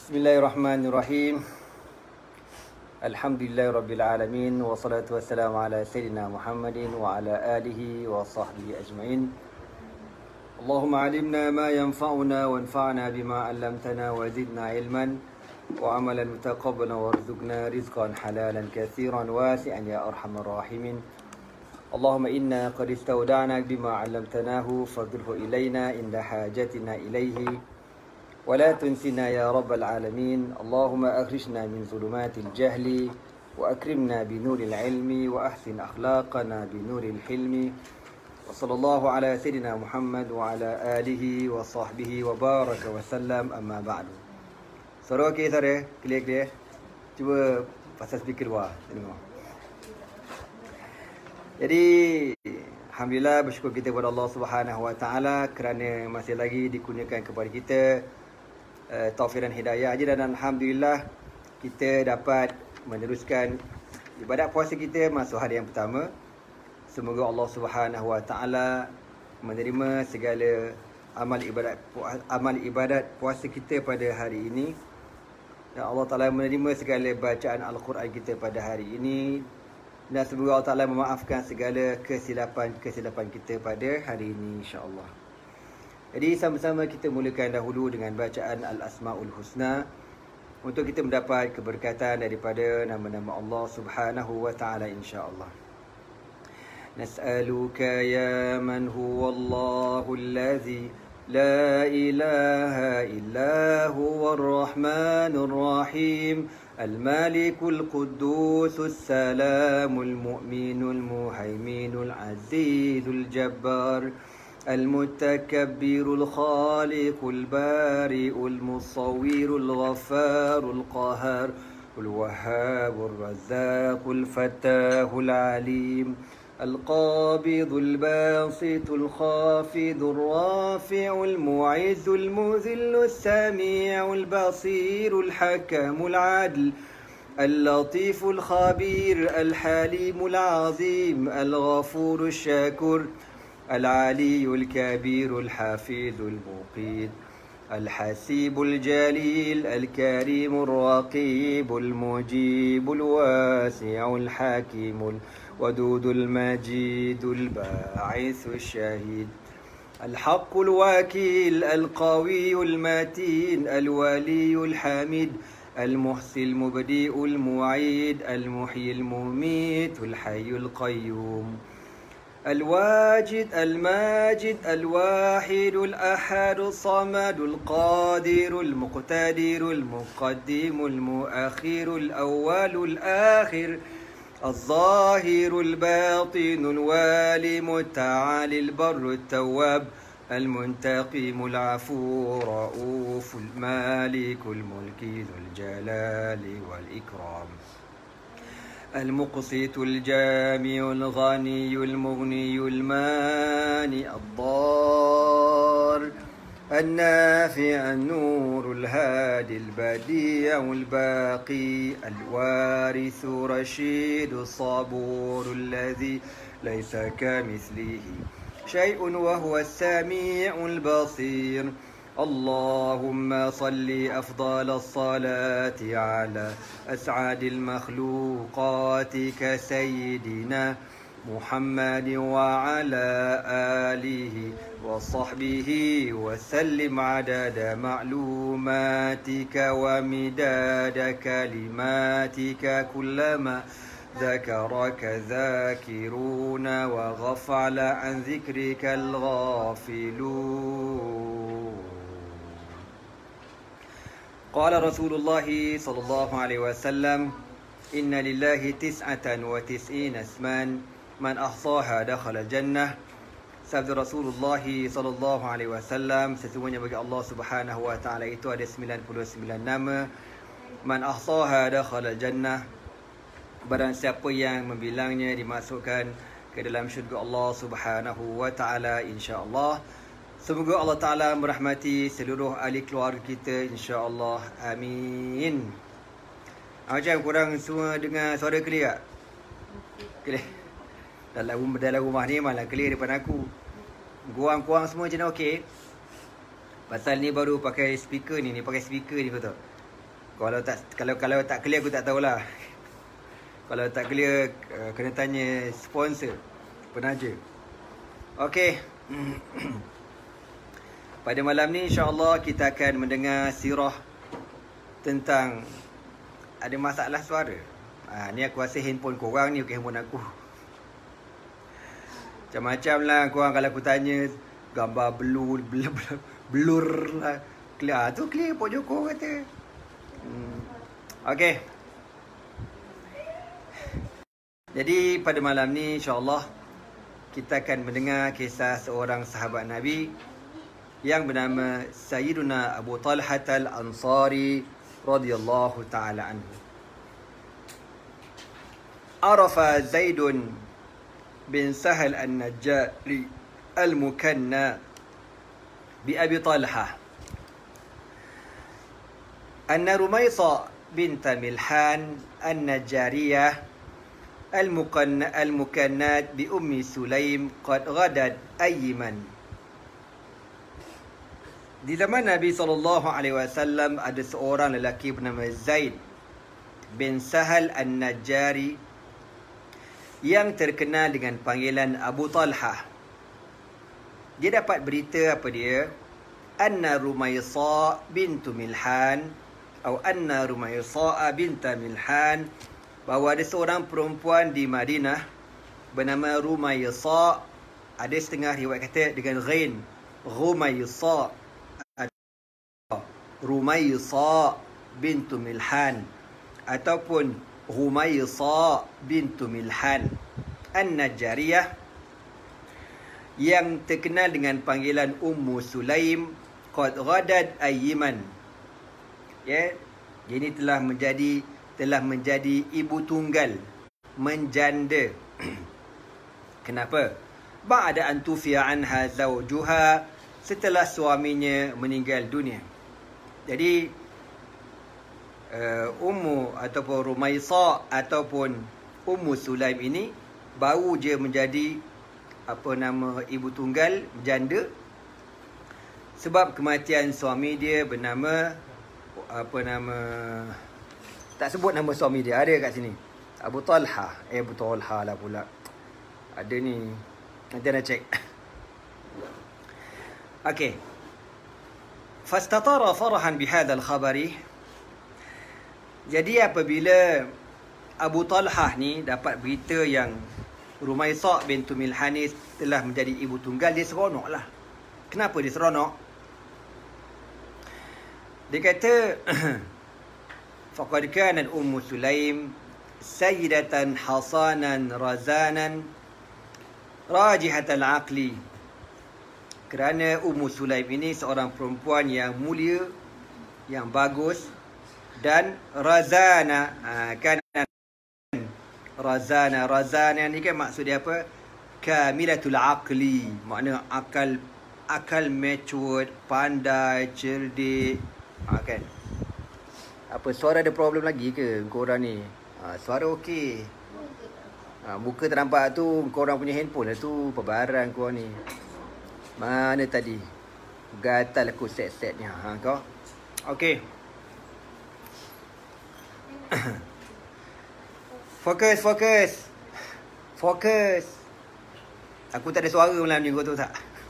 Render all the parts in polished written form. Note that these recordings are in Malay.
Bismillahirrahmanirrahim. Alhamdulillahirrabbilalamin. Wassalatu wassalamu ala Sayyidina Muhammadin wa ala alihi wa sahbihi ajma'in. Allahumma alimna ma yanfa'una wanfa'na bima 'allamtana wa zidna ilman wa amalan mutaqabbalan warzuqna rizqan halalan katsiran wasi'an ya arhamar rahimin. Allahumma inna qad istawda'na bima 'allamtanahu fadhilhu ilayna inda hajatina ilayhi ولا تنسنا يا رب العالمين. اللهم أخرجنا من ظلمات الجهل وأكرمنا بنور العلم وأحسن أخلاقنا بنور الحلم وصلى الله على سيدنا محمد وعلى آله وصحبه وبارك وسلم أما بعد. Suara okey sare? Clear clear? Cuba pasal speaker bawah. Jadi alhamdulillah, bersyukur kita kepada Allah Subhanahu Wa Taala kerana masih lagi dikurniakan kepada kita taufik dan hidayah aja, dan alhamdulillah kita dapat meneruskan ibadat puasa kita masuk hari yang pertama. Semoga Allah Subhanahu Wa Taala menerima segala amal ibadat puasa kita pada hari ini, dan Allah Taala menerima segala bacaan Al-Quran kita pada hari ini, dan semoga Allah Taala memaafkan segala kesilapan kita pada hari ini, insya-Allah. Jadi sama-sama kita mulakan dahulu dengan bacaan Al-Asmaul Husna untuk kita mendapat keberkatan daripada nama-nama Allah Subhanahu Wa Taala, insya-Allah. Nas'aluka ya man huwa Allahu allazi la ilaha illa huwa ar-rahmanur rahim al-malikul quddusus salamul mu'minul muhaiminul azizul jabbar المتكبر الخالق البارئ المصور الغفار القهار الوهاب الرزاق الفتاح العليم القابض الباسط الخافض الرافع المعز المذل السميع البصير الحكم العدل اللطيف الخبير الحليم العظيم الغفور الشكور العلي الكبير الحفيظ المقيت الحسيب الجليل الكريم الرقيب المجيب الواسع الحكيم الودود المجيد الباعث الشهيد الحق الوكيل القوي المتين الولي الحميد المحصي المبدئ المعيد المحيي المميت الحي القيوم الواجد الماجد الواحد الأحد الصمد القادر المقتدر المقدم المؤخر الأول الآخر الظاهر الباطن الوالي المتعالي البر التواب المنتقم العفو رؤوف المالك الملك ذو الجلال والإكرام المقسط الجامع الغني المغني المانع الضار النافع النور الهادي البديع الباقي الوارث رشيد الصبور الذي ليس كمثله شيء وهو السميع البصير اللهم صل أفضل الصلاة على أسعد المخلوقات كسيدنا محمد وعلى آله وصحبه وسلم عدد معلوماتك ومداد كلماتك كلما ذكرك ذاكرون وغفل عن ذكرك الغافلون. قال رسول الله صلى الله عليه وسلم إن لله 99 اسما من أحصاها دخل الجنة. Sabda Rasulullah sallallahu alaihi wasallam, sesungguhnya bagi Allah Subhanahu wa taala itu ada 99 nama. Man ahsaha dakhala jannah. Barang siapa yang membilangnya dimasukkan ke dalam syurga Allah Subhanahu wa taala, insya-Allah. Semoga Allah Ta'ala merahmati seluruh ahli keluarga kita, insya-Allah. Amin. Macam korang semua dengar suara clear tak? Clear. Dalam rumah ni malah clear depan aku. Korang semua macam mana okey? Pasal ni baru pakai speaker ni pakai speaker ni kau tahu. Kalau tak clear aku tak tahulah. Kalau tak clear kena tanya sponsor, penaja. Okey. Pada malam ni insya-Allah kita akan mendengar sirah tentang ada masalah suara. Ni aku rasa handphone korang ni bukan handphone aku. Macam-macam lah korang kalau aku tanya gambar blur lah. Clear tu clear Pok Joko kata. Okey. Jadi pada malam ni insya-Allah kita akan mendengar kisah seorang sahabat Nabi yang bernama Sayyiduna Abu Talhah Al-Ansari radhiyallahu taala anhu. Arafa Zaidun bin Sahal An-Najjari Al-Mukanna bi Abi Talhah anna Rumaysa bint Milhan An-Najjariyah Al-Mukannat bi Ummi Sulaim qad ghadat ayyiman. Di zaman Nabi SAW ada seorang lelaki bernama Zaid bin Sahal An-Najjari yang terkenal dengan panggilan Abu Talhah. Dia dapat berita apa dia? Anna Rumaysa bintu Milhan atau Anna Rumaysa binta Milhan, bahawa ada seorang perempuan di Madinah bernama Rumaysa. Ada setengah riwayat kata dengan ghain Rumaysa, Rumaysa bintu Milhan ataupun Rumaysa bintu Milhan An-Najjariyah yang terkenal dengan panggilan Ummu Sulaim qad ghadat ayyiman. Ya, ini telah menjadi ibu tunggal, menjanda. Kenapa? Ba'da an tufiya anha zawjuha, setelah suaminya meninggal dunia. Jadi Ummu ataupun Rumaysa ataupun Ummu Sulaim ini baru je menjadi ibu tunggal, janda, sebab kematian suami dia bernama tak sebut nama suami dia, ada kat sini Abu Talhah. Abu Talhah lah pula. Ada ni, nanti nak cek. Okey. Fastatara farahan bihadzal khabari. Jadi apabila Abu Talhah ni dapat berita yang Rumaysa bintu Milhan telah menjadi ibu tunggal, dia seronok lah. Kenapa dia seronok? Dia kata faqad kanat Ummu Sulaim sayyidatan hasanan razanan rajihatal aqli. Kerana Ummu Sulaim ini seorang perempuan yang mulia, yang bagus, dan razana. Razana ni kan maksud dia apa? Kamilatul aqli, makna akal mature, pandai, cerdik. Kan? Apa suara ada problem lagi ke korang ni? Suara okey. Muka tak nampak tu korang punya handphone lah tu, perbaran korang ni. Mana tadi? Gatal aku set-setnya. Kau? Okey. Fokus. Aku tak ada suara malam ni, kau tahu tak?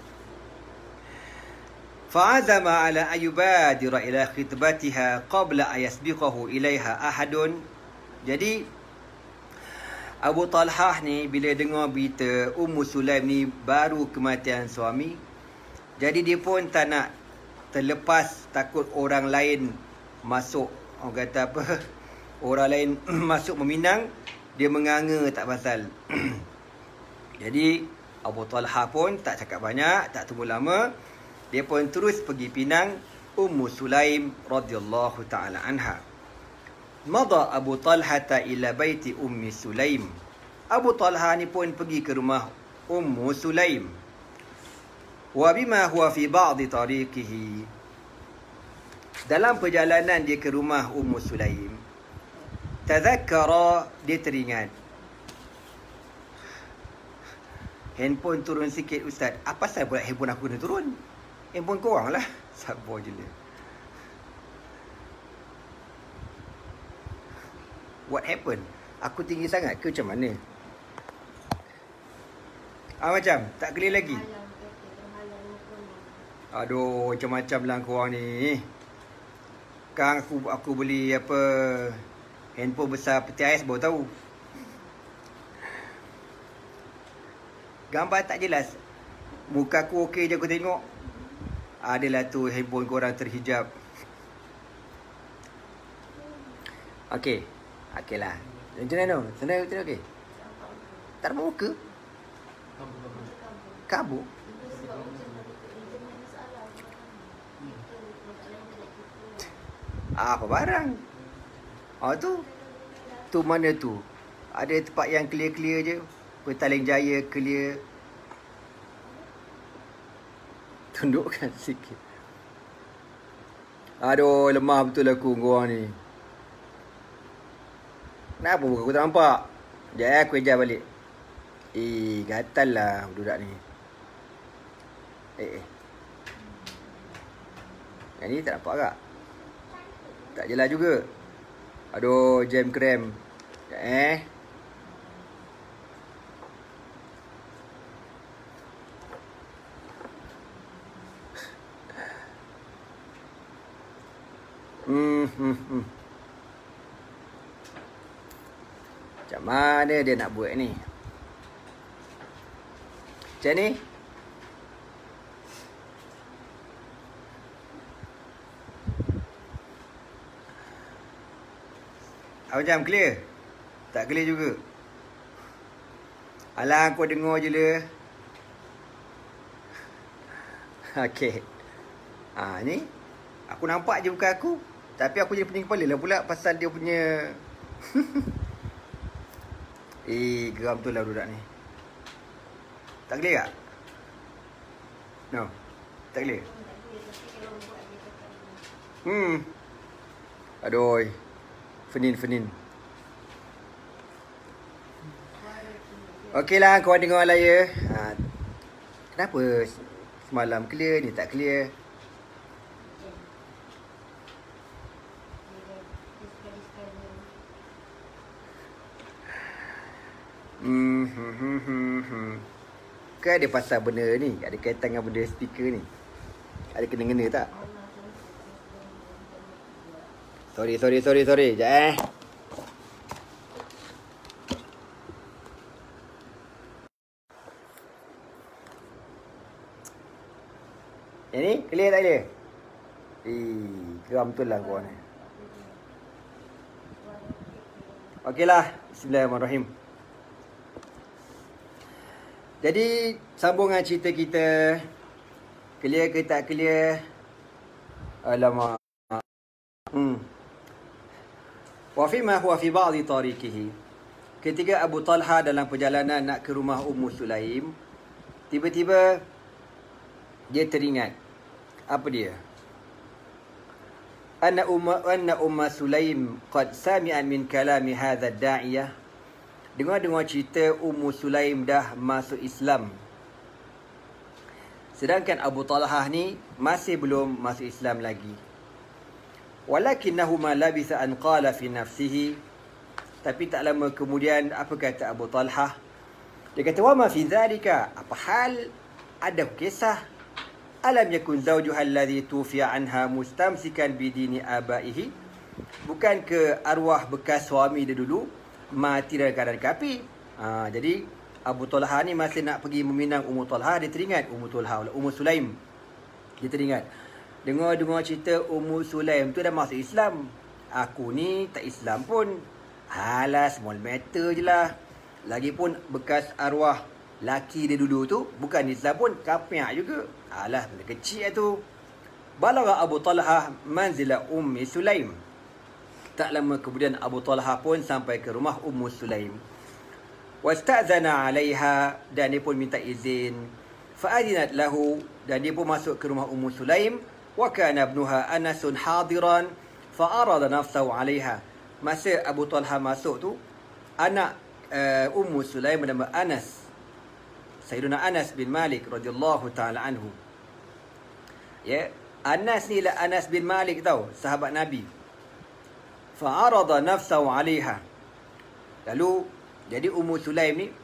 Fa'azama ala ayubadira ila khitbatiha qabla ayasbiqahu ilaiha ahadun. Jadi Abu Talhah ni bila dengar berita Ummu Sulaim ni baru kematian suami, jadi dia pun tak nak terlepas, takut orang lain masuk, orang kata apa, orang lain masuk meminang, dia menganga tak pasal. Jadi Abu Talhah pun tak cakap banyak, tak tunggu lama, dia pun terus pergi pinang Ummu Sulaim radhiyallahu taala anha. Mada Abu Talhah ila baiti Ummi Sulaim. Abu Talhah ni pun pergi ke rumah Ummu Sulaim. Wa bima huwa fi ba'd tariqihi. Dalam perjalanan dia ke rumah Ummu Sulaim, tadhakkara, dia teringat. Handphone turun sikit ustaz. Apa pasal pula handphone aku kena turun? Handphone korang lah. Sabar je lah. What happened? Aku tinggi sangat ke macam mana? Macam tak clear lagi. Aduh, macam-macam lah korang ni. Kang aku beli apa handphone besar peti ais baru tahu. Gambar tak jelas. Muka aku okey je aku tengok. Adalah tu handphone korang terhijab. Okey. Okeylah. Macam mana tu? Senang betul okey? Tak ada muka? Kabur? Apa barang? Tu mana tu? Ada tempat yang clear-clear je. Petaling Jaya clear. Tundukkan sikit. Aduh, lemah betul aku korang ni. Kenapa muka aku tak nampak? Sekejap aku ejar balik. Gatal lah budak ni. Yang ni tak nampak agak? Tak jelas juga. Aduh, jam krem. Sekejap Macam mana dia nak buat ni? Macam ni? Macam clear? Tak clear juga. Alah, kau dengar je lah. Okey. Ni. Aku nampak je muka aku. Tapi aku jadi pening kepala lah pula pasal dia punya... geram betul lah budak ni. Tak clear tak? No. Tak clear? Aduh. Fenin. Okeylah, korang dengar lah ya. Kenapa semalam clear ni tak clear? Kan ada pasal benda ni, ada kaitan dengan benda speaker ni. Ada kena-kena tak? Sorry. Sekejap Yang ni, clear tak clear? Geram betul lah korang ni. Okeylah, bismillahirrahmanirrahim. Jadi, sambungan cerita kita. Clear ke tak clear? Alamak. Wa fima huwa fi ba'di tariqihi. Ketika Abu Talha dalam perjalanan nak ke rumah Ummu Sulaim, tiba-tiba dia teringat. Apa dia? Anna Ummu Sulaim qad sami'a min kalami hadha ad-da'iyah. Dengar cerita Ummu Sulaim dah masuk Islam. Sedangkan Abu Talha ni masih belum masuk Islam lagi. Walakinnahu ma labisa an qala fi nafsihi. Tapi tak lama kemudian apa kata Abu Talha? Dia kata, wa ma fi dhalika, apa hal ada kisah alam yakun zawjuha alladhi tufiya anha mustamsikan bidini abaihi. Bukan ke arwah bekas suami dia dulu mati dalam keadaan kafir. Jadi Abu Talha ni masih nak pergi meminang Ummu Talha, dia teringat Ummu Sulaim. Dia teringat. Dengar cerita Ummu Sulaim tu dah masuk Islam. Aku ni tak Islam pun. Alah, small matter je lah. Lagipun bekas arwah laki dia dulu tu bukan Islam pun, kafir juga. Alah, benda kecil lah tu. Balagha Abu Talha manzila Ummi Sulaim. Tak lama kemudian Abu Talha pun sampai ke rumah Ummu Sulaim. Wasta'zana 'alaiha, dan dia pun minta izin. Fa'adinat lahu, dan dia pun masuk ke rumah Ummu Sulaim. Wa kana ibnuha Anas hadiran fa'arada nafsahu 'alaiha. Masa Abu Talha masuk tu, anak Ummu Sulaim bernama Anas, Sayyiduna Anas bin Malik radhiyallahu taala anhu. Ya, Anas ni lah Anas bin Malik tau, sahabat Nabi. Fa'arada nafsahu 'alaiha. Lalu jadi Ummu Sulaim ni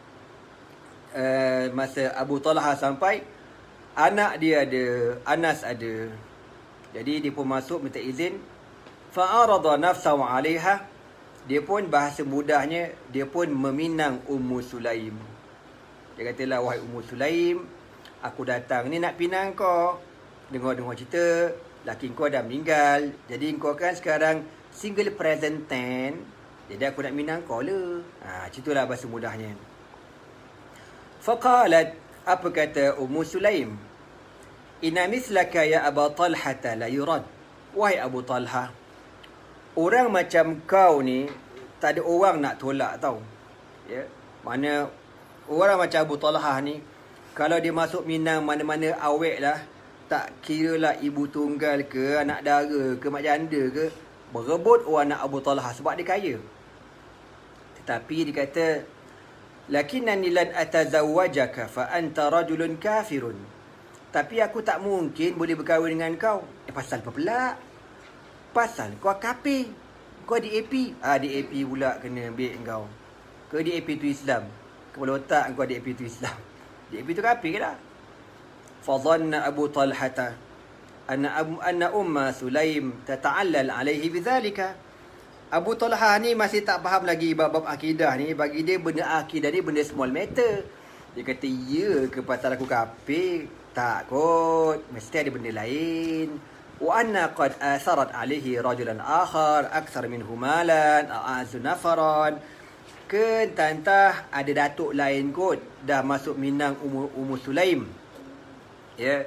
masa Abu Talha sampai, anak dia ada, Anas ada. Jadi dia pun masuk minta izin. Fa'arada nafsahu 'alaiha. Dia pun bahasa mudahnya, dia pun meminang Ummu Sulaim. Dia katalah, wahai Ummu Sulaim, aku datang ni nak pinang kau. Dengar-dengar cerita, laki kau dah meninggal. Jadi kau kan sekarang single present ten. Jadi aku nak minang kau lah. Ceritalah bahasa mudahnya. Faqalat, apa kata Ummu Sulaim? Inna mislaka ya Aba Talhata la yurad. Wahai Abu Talha, orang macam kau ni tak ada orang nak tolak tau. Ya, mana orang macam Abu Talha ni, kalau dia masuk Minang mana-mana awek lah, tak kira lah ibu tunggal ke, anak dara ke, mak janda ke, berebut orang nak Abu Talha sebab dia kaya. Tetapi dia kata, lakinnani lan atazawwajaka fa anta rajulun kafirun. Tapi aku tak mungkin boleh berkahwin dengan kau. Pasal apa pula? Pasal kau kafir. Kau DAP. DAP pula kena ambil kau. Ke DAP tu Islam? Kepala otak kau DAP tu Islam. DAP tu kafir ke dah? Fadhanna Abu Talhata anna Umma Sulaim tata'allal alaihi bidzalika. Abu Talha ni masih tak faham lagi bab-bab akidah ni. Bagi dia benda akidah ni benda small matter. Dia kata, ya ke pasal aku kafir? Tak kot, mesti ada benda lain. Wa anna qad asarat alaihi rajulan akhar akthar minhu malan a'azu nafaran. Tantah ada datuk lain kot dah masuk Minang Ummu Sulaim. Ya.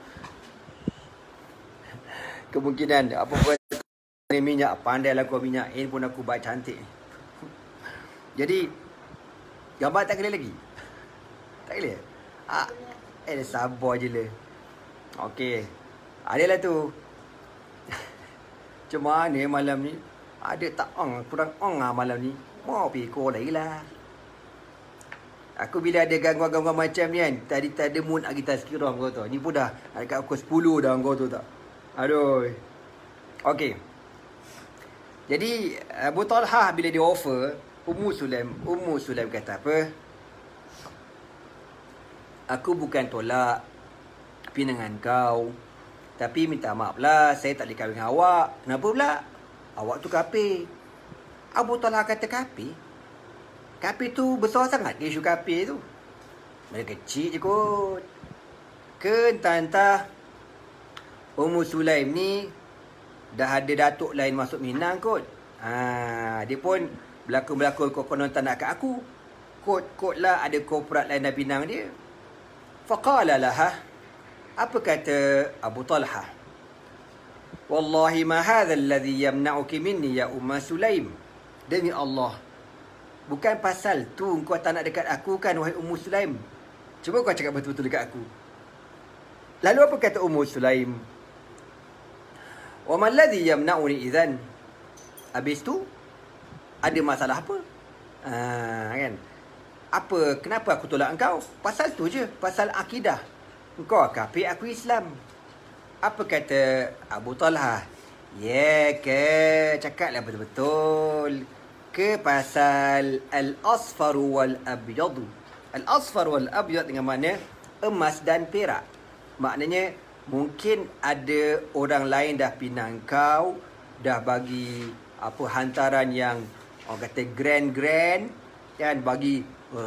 Kemungkinan apa buat minyak, pandailah kau minyak, pun aku buat cantik. Jadi gambar tak clear lagi. Tak clear. Sabar je lah. Okey. Adalah tu. Macam mana malam ni? Ada tak kurang malam ni. Mau pikir lagi lah. Aku bila ada gangguan-gangguan macam ni kan, tadi tak ada mood lagi tazkirah kau tahu. Ni pun dah dekat pukul 10 dah kau tahu tak. Aduh. Okey. Jadi Abu Talha bila dia offer Ummu Sulaim kata apa? Aku bukan tolak pinangan kau, tapi minta maaf lah, saya tak boleh kahwin dengan awak. Kenapa pula? Awak tu kafir. Abu Talha kata kafir? Kafir tu besar sangat ke isu kafir tu? Mereka kecil je kot. Entah Ummu Sulaim ni dah ada datuk lain masuk Minang kot. Dia pun berlakon-berlakon konon tak nak kat aku. Kot lah ada korporat lain dah pinang dia. Faqala laha, apa kata Abu Talha? Wallahi ma hadha alladhi yamna'uki minni ya Umma Sulaim. Demi Allah, bukan pasal tu kau tak nak dekat aku kan wahai Ummu Sulaim. Cuba kau cakap betul-betul dekat aku. Lalu apa kata Ummu Sulaim? Wa ma alladhi yamna'uni idzan. Habis tu ada masalah apa? Kan? Kenapa aku tolak engkau? Pasal tu je, pasal akidah. Engkau kafir, aku Islam. Apa kata Abu Talha? Ya ke, cakaplah betul-betul. Ke pasal al-asfar wal-abyad. Al-asfar wal-abyad dengan makna emas dan perak. Maknanya mungkin ada orang lain dah pinang kau, dah bagi hantaran yang orang kata grand kan, bagi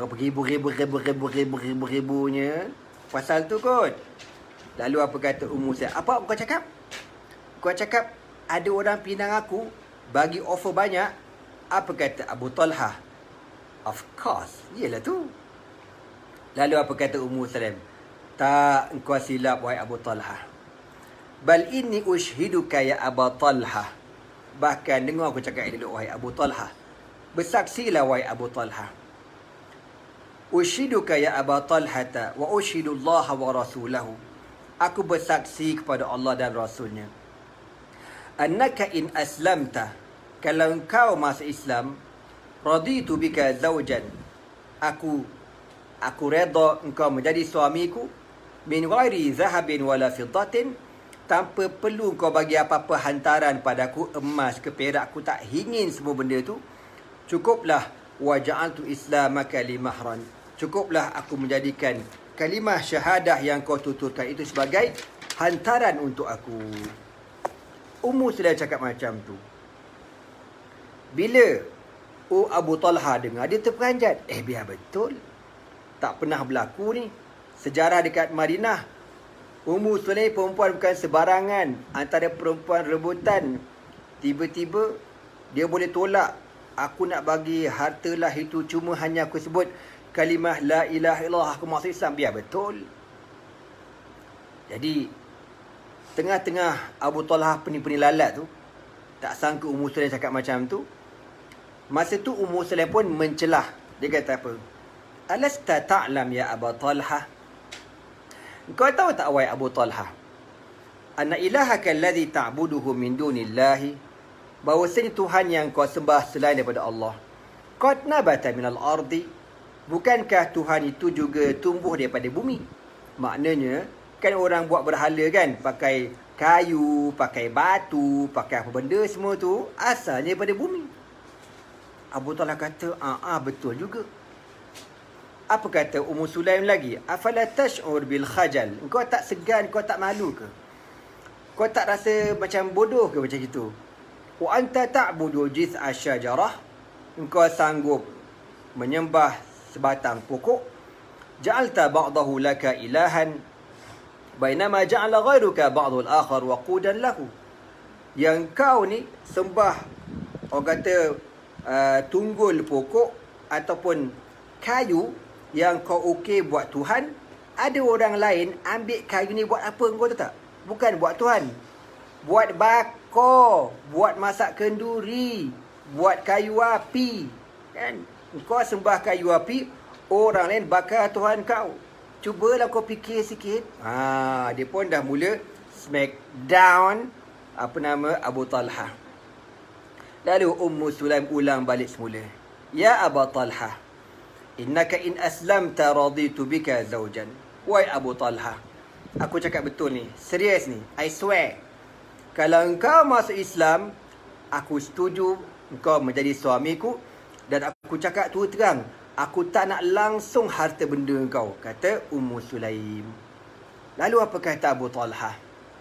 ribu-ribunya. Pasal tu kot. Lalu apa kata Ummu Sulaim? Apa kau cakap? Kau cakap ada orang pinang aku, bagi offer banyak. Apa kata Abu Talha? Of course, iyalah tu. Lalu apa kata Ummu Sulaim? Tak, engkau silap wahai Abu Talha. Bal inni ushhiduka ya Aba Talha. Bahkan dengar aku cakap ini wahai Abu Talha. Bersaksilah wahai Abu Talha. Ushiduka ya Aba Talhata wa ushidullah wa rasulahu. Aku bersaksi kepada Allah dan Rasulnya. Annaka in aslamta. Kalau engkau masuk Islam, raditu bika zawjan. Aku redha engkau menjadi suamiku. Min ghairi zahabin wala fiddatin. Tanpa perlu kau bagi apa-apa hantaran padaku, emas ke perak, aku tak ingin semua benda tu. Cukuplah wa ja'altu islamaka li mahran. Cukuplah aku menjadikan kalimah syahadah yang kau tuturkan itu sebagai hantaran untuk aku. Ummu Sulaim cakap macam tu. Bila Abu Talha dengar, dia terperanjat. Biar betul. Tak pernah berlaku ni. Sejarah dekat Madinah, Ummu Sulaim perempuan bukan sebarangan. Antara perempuan rebutan, tiba-tiba dia boleh tolak. Aku nak bagi hartalah itu, cuma hanya aku sebut kalimah la ilaha illallah, aku masuk Islam. Biar betul. Jadi tengah-tengah Abu Talha pening-pening lalat tu, tak sangka Ummu Sulaim cakap macam tu. Masa tu Ummu Sulaim pun mencelah. Dia kata apa? Alasta ta'lam ya Abu Talha? Kau tahu tak wahai Abu Talha, anna ilahaka alladhi ta'buduhu min dunillahi, bahawasanya Tuhan yang kau sembah selain daripada Allah, qad nabata minal ardi, bukankah Tuhan itu juga tumbuh daripada bumi? Maknanya kan orang buat berhala kan, pakai kayu, pakai batu, pakai apa benda, semua tu asalnya daripada bumi. Abu Talha kata, betul juga. Apa kata Ummu Sulaim lagi? Afala tash'ur bil khajal? Kau tak segan, kau tak malu ke? Kau tak rasa macam bodoh ke macam itu? Wa anta ta'budu jiz'a syajarah? Engkau sanggup menyembah sebatang pokok. Ja'alta ba'dahu laka ilahan, bainama ja'ala ghairuka ba'dul akhar waqudan lahu. Yang kau ni sembah, orang kata tunggul pokok ataupun kayu yang kau okey buat Tuhan. Ada orang lain ambil kayu ni buat apa, kau tahu tak? Bukan buat Tuhan. Buat bakar, buat masak kenduri, buat kayu api. Kan? Kau sembah kayu api, orang lain bakar Tuhan kau. Cubalah kau fikir sikit. Dia pun dah mula smack down Abu Talha. Lalu Ummu Sulaim ulang balik semula. Ya Abu Talha, innaka in aslamta raditu bika zawjan. Wahai Abu Talha, aku cakap betul ni, serius ni, I swear. Kalau engkau masuk Islam, aku setuju engkau menjadi suamiku. Dan aku cakap tu terang, aku tak nak langsung harta benda engkau, kata Ummu Sulaim. Lalu apa kata Abu Talha?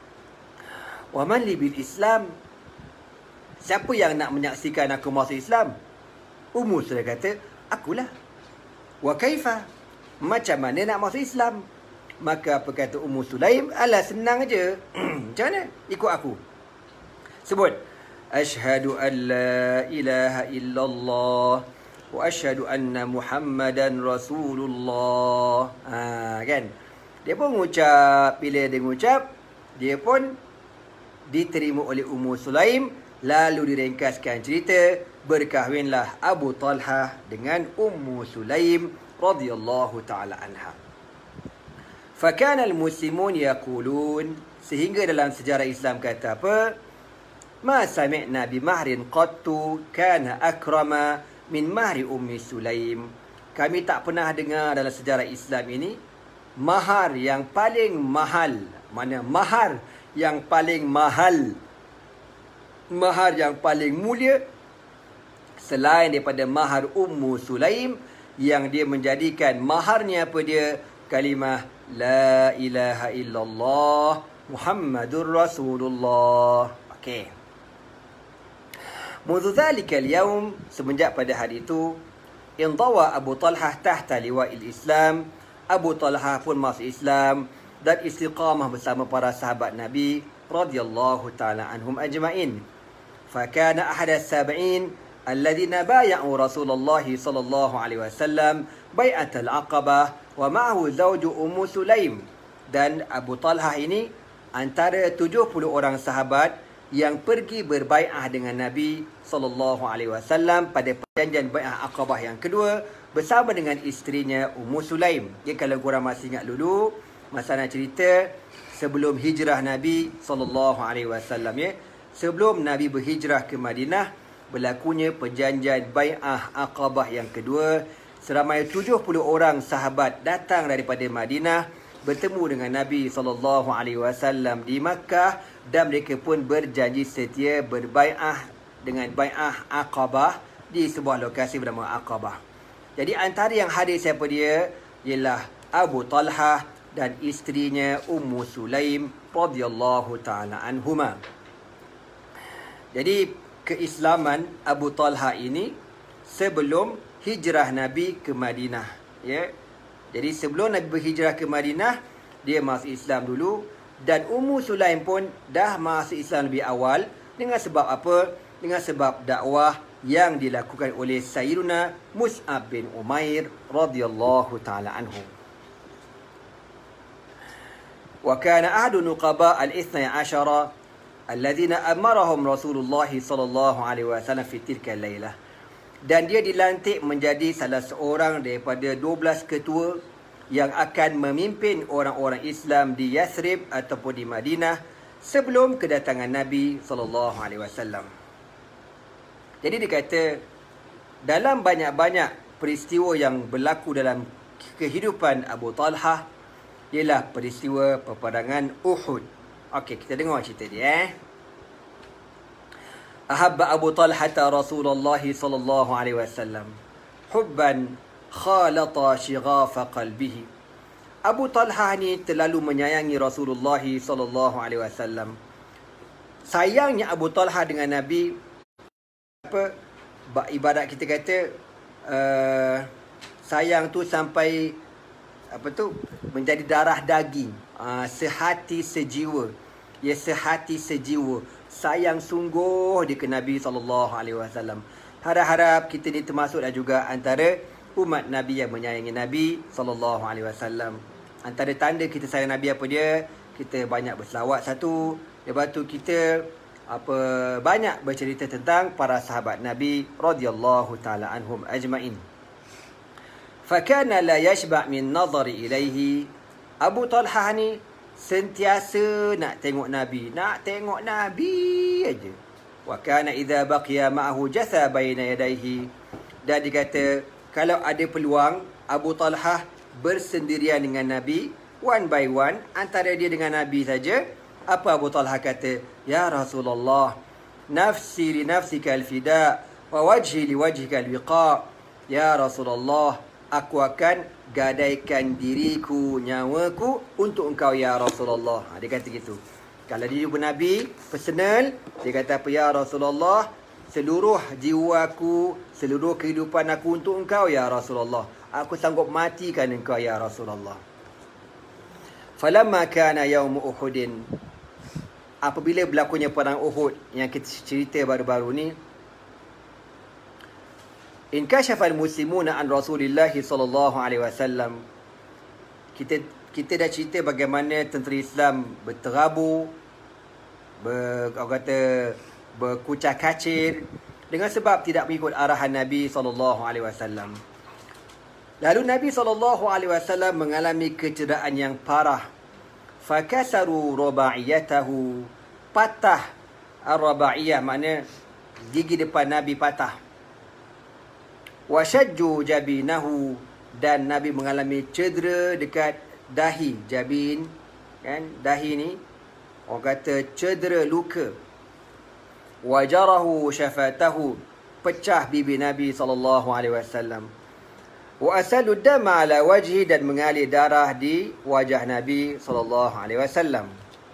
Wa man li bil Islam? Siapa yang nak menyaksikan aku masuk Islam? Ummu Sulaim kata, akulah. Wa kaifa? Macam mana nak masuk Islam? Maka apa kata Ummu Sulaim? Alah, senang aja. Macam mana? Ikut aku. Sebut. Ashhadu an la ilaha illallah wa ashhadu anna Muhammadan Rasulullah. Kan? Dia pun mengucap. Bila dia mengucap, dia pun diterima oleh Ummu Sulaim. Lalu diringkaskan cerita, berkahwinlah Abu Talha dengan Ummu Sulaim radhiyallahu ta'ala anha. Fakana al-muslimun yaqulun, sehingga dalam sejarah Islam kata apa? Ma sami'na bi mahrin qattu kana akrama min mahri Ummi Sulaim. Kami tak pernah dengar dalam sejarah Islam ini mahar yang paling mahal. Mana mahar yang paling mahal, mahar yang paling mulia selain daripada mahar Ummu Sulaim, yang dia menjadikan maharnya apa dia? Kalimah la ilaha illallah Muhammadur Rasulullah. Okey. Mundu dhalika al-yawm, semenjak pada hari itu, indawa Abu Talha tahta liwa'il Islam. Abu Talha pun masuk Islam dan istiqamah bersama para sahabat Nabi radhiyallahu ta'ala anhum ajma'in. فكان أحد السابعين الذين بايعوا رسول الله صلى الله عليه وسلم بيعة العقبة ومعه زوج أم سليم. Dan Abu Talha ini antara 70 orang sahabat yang pergi berbai'ah dengan Nabi SAW pada perjanjian bai'ah Aqabah yang kedua bersama dengan isterinya Ummu Sulaim. Ya, kalau korang masih ingat dulu masa nak cerita sebelum hijrah Nabi SAW, ya. Sebelum Nabi berhijrah ke Madinah, berlakunya perjanjian bai'ah Aqabah yang kedua. Seramai 70 orang sahabat datang daripada Madinah bertemu dengan Nabi SAW di Makkah, dan mereka pun berjanji setia berbai'ah dengan bai'ah Aqabah di sebuah lokasi bernama Aqabah. Jadi antara yang hadir siapa dia ialah Abu Talhah dan isterinya Ummu Sulaim radhiyallahu taala anhuma. Jadi keislaman Abu Talhah ini sebelum hijrah Nabi ke Madinah, ya. Jadi sebelum Nabi berhijrah ke Madinah, dia masuk Islam dulu, dan Ummu Sulaim pun dah masuk Islam lebih awal. Dengan sebab apa? Dengan sebab dakwah yang dilakukan oleh Sayyiduna Mus'ab bin Umair radhiyallahu taala anhu. Wa kana ahadu nuqaba al-ithnai asyara alladhina amarahum Rasulullah sallallahu alaihi wasallam fi tilka al-lailah. Dan dia dilantik menjadi salah seorang daripada 12 ketua yang akan memimpin orang-orang Islam di Yathrib ataupun di Madinah sebelum kedatangan Nabi sallallahu alaihi wasallam. Jadi dia kata dalam banyak-banyak peristiwa yang berlaku dalam kehidupan Abu Talhah ialah peristiwa peperangan Uhud. Okey, kita dengar cerita dia. Ahabba Abu Talhah Rasulullah sallallahu alaihi wasallam hubban khalata shighafa qalbihi. Abu Talhah ni terlalu menyayangi Rasulullah sallallahu alaihi wasallam. Sayangnya Abu Talhah dengan Nabi, apa ibarat kita kata sayang tu sampai apa tu menjadi darah daging, sehati sejiwa. Ya, sehati sejiwa. Sayang sungguh dia ke Nabi sallallahu alaihi wasallam. Harap-harap kita ni termasuklah juga antara umat Nabi yang menyayangi Nabi sallallahu alaihi wasallam. Antara tanda kita sayang Nabi apa dia? Kita banyak berselawat satu. Lepas tu kita banyak bercerita tentang para sahabat Nabi radhiyallahu taala anhum ajmain. Fakana la yashba' min nazari ilaihi. Abu Talhah ni sentiasa nak tengok Nabi, aja. Wa kana idza baqiya ma'ahu jatha baina yadayhi. Dan dikata kalau ada peluang Abu Talhah bersendirian dengan Nabi, one by one, antara dia dengan Nabi saja. Apa Abu Talhah kata? Ya Rasulullah, nafsi li nafsika al-fida wa wajhi li wajhika al-wiqa. Ya Rasulullah, aku akan gadaikan diriku, nyawaku untuk engkau ya Rasulullah. Dia kata gitu. Kalau dia jumpa Nabi personal, dia kata apa? Ya Rasulullah, seluruh jiwaku, seluruh kehidupan aku untuk engkau ya Rasulullah. Aku sanggup matikan engkau ya Rasulullah. Falamma kana yaum Uhudin. Apabila berlakunya perang Uhud yang kita cerita baru-baru ni, inkashafa al-muslimuna an Rasulillah sallallahu alaihi wasallam. Kita dah cerita bagaimana tentera Islam berterabur, berkucak-kacir dengan sebab tidak mengikut arahan Nabi sallallahu alaihi wasallam. Lalu Nabi SAW mengalami kecederaan yang parah. Fakasaru rubaiyatahu. Patah. Ar-rubaiyah makna gigi depan Nabi patah. Washajju jabinahu. Dan Nabi mengalami cedera dekat dahi. Jabin, kan? Dahi ni orang kata cedera, luka. Wajarahu syafatahu. Pecah bibir Nabi SAW. Wa asalu dama ala wajhi, dan mengalir darah di wajah Nabi sallallahu alaihi wasallam.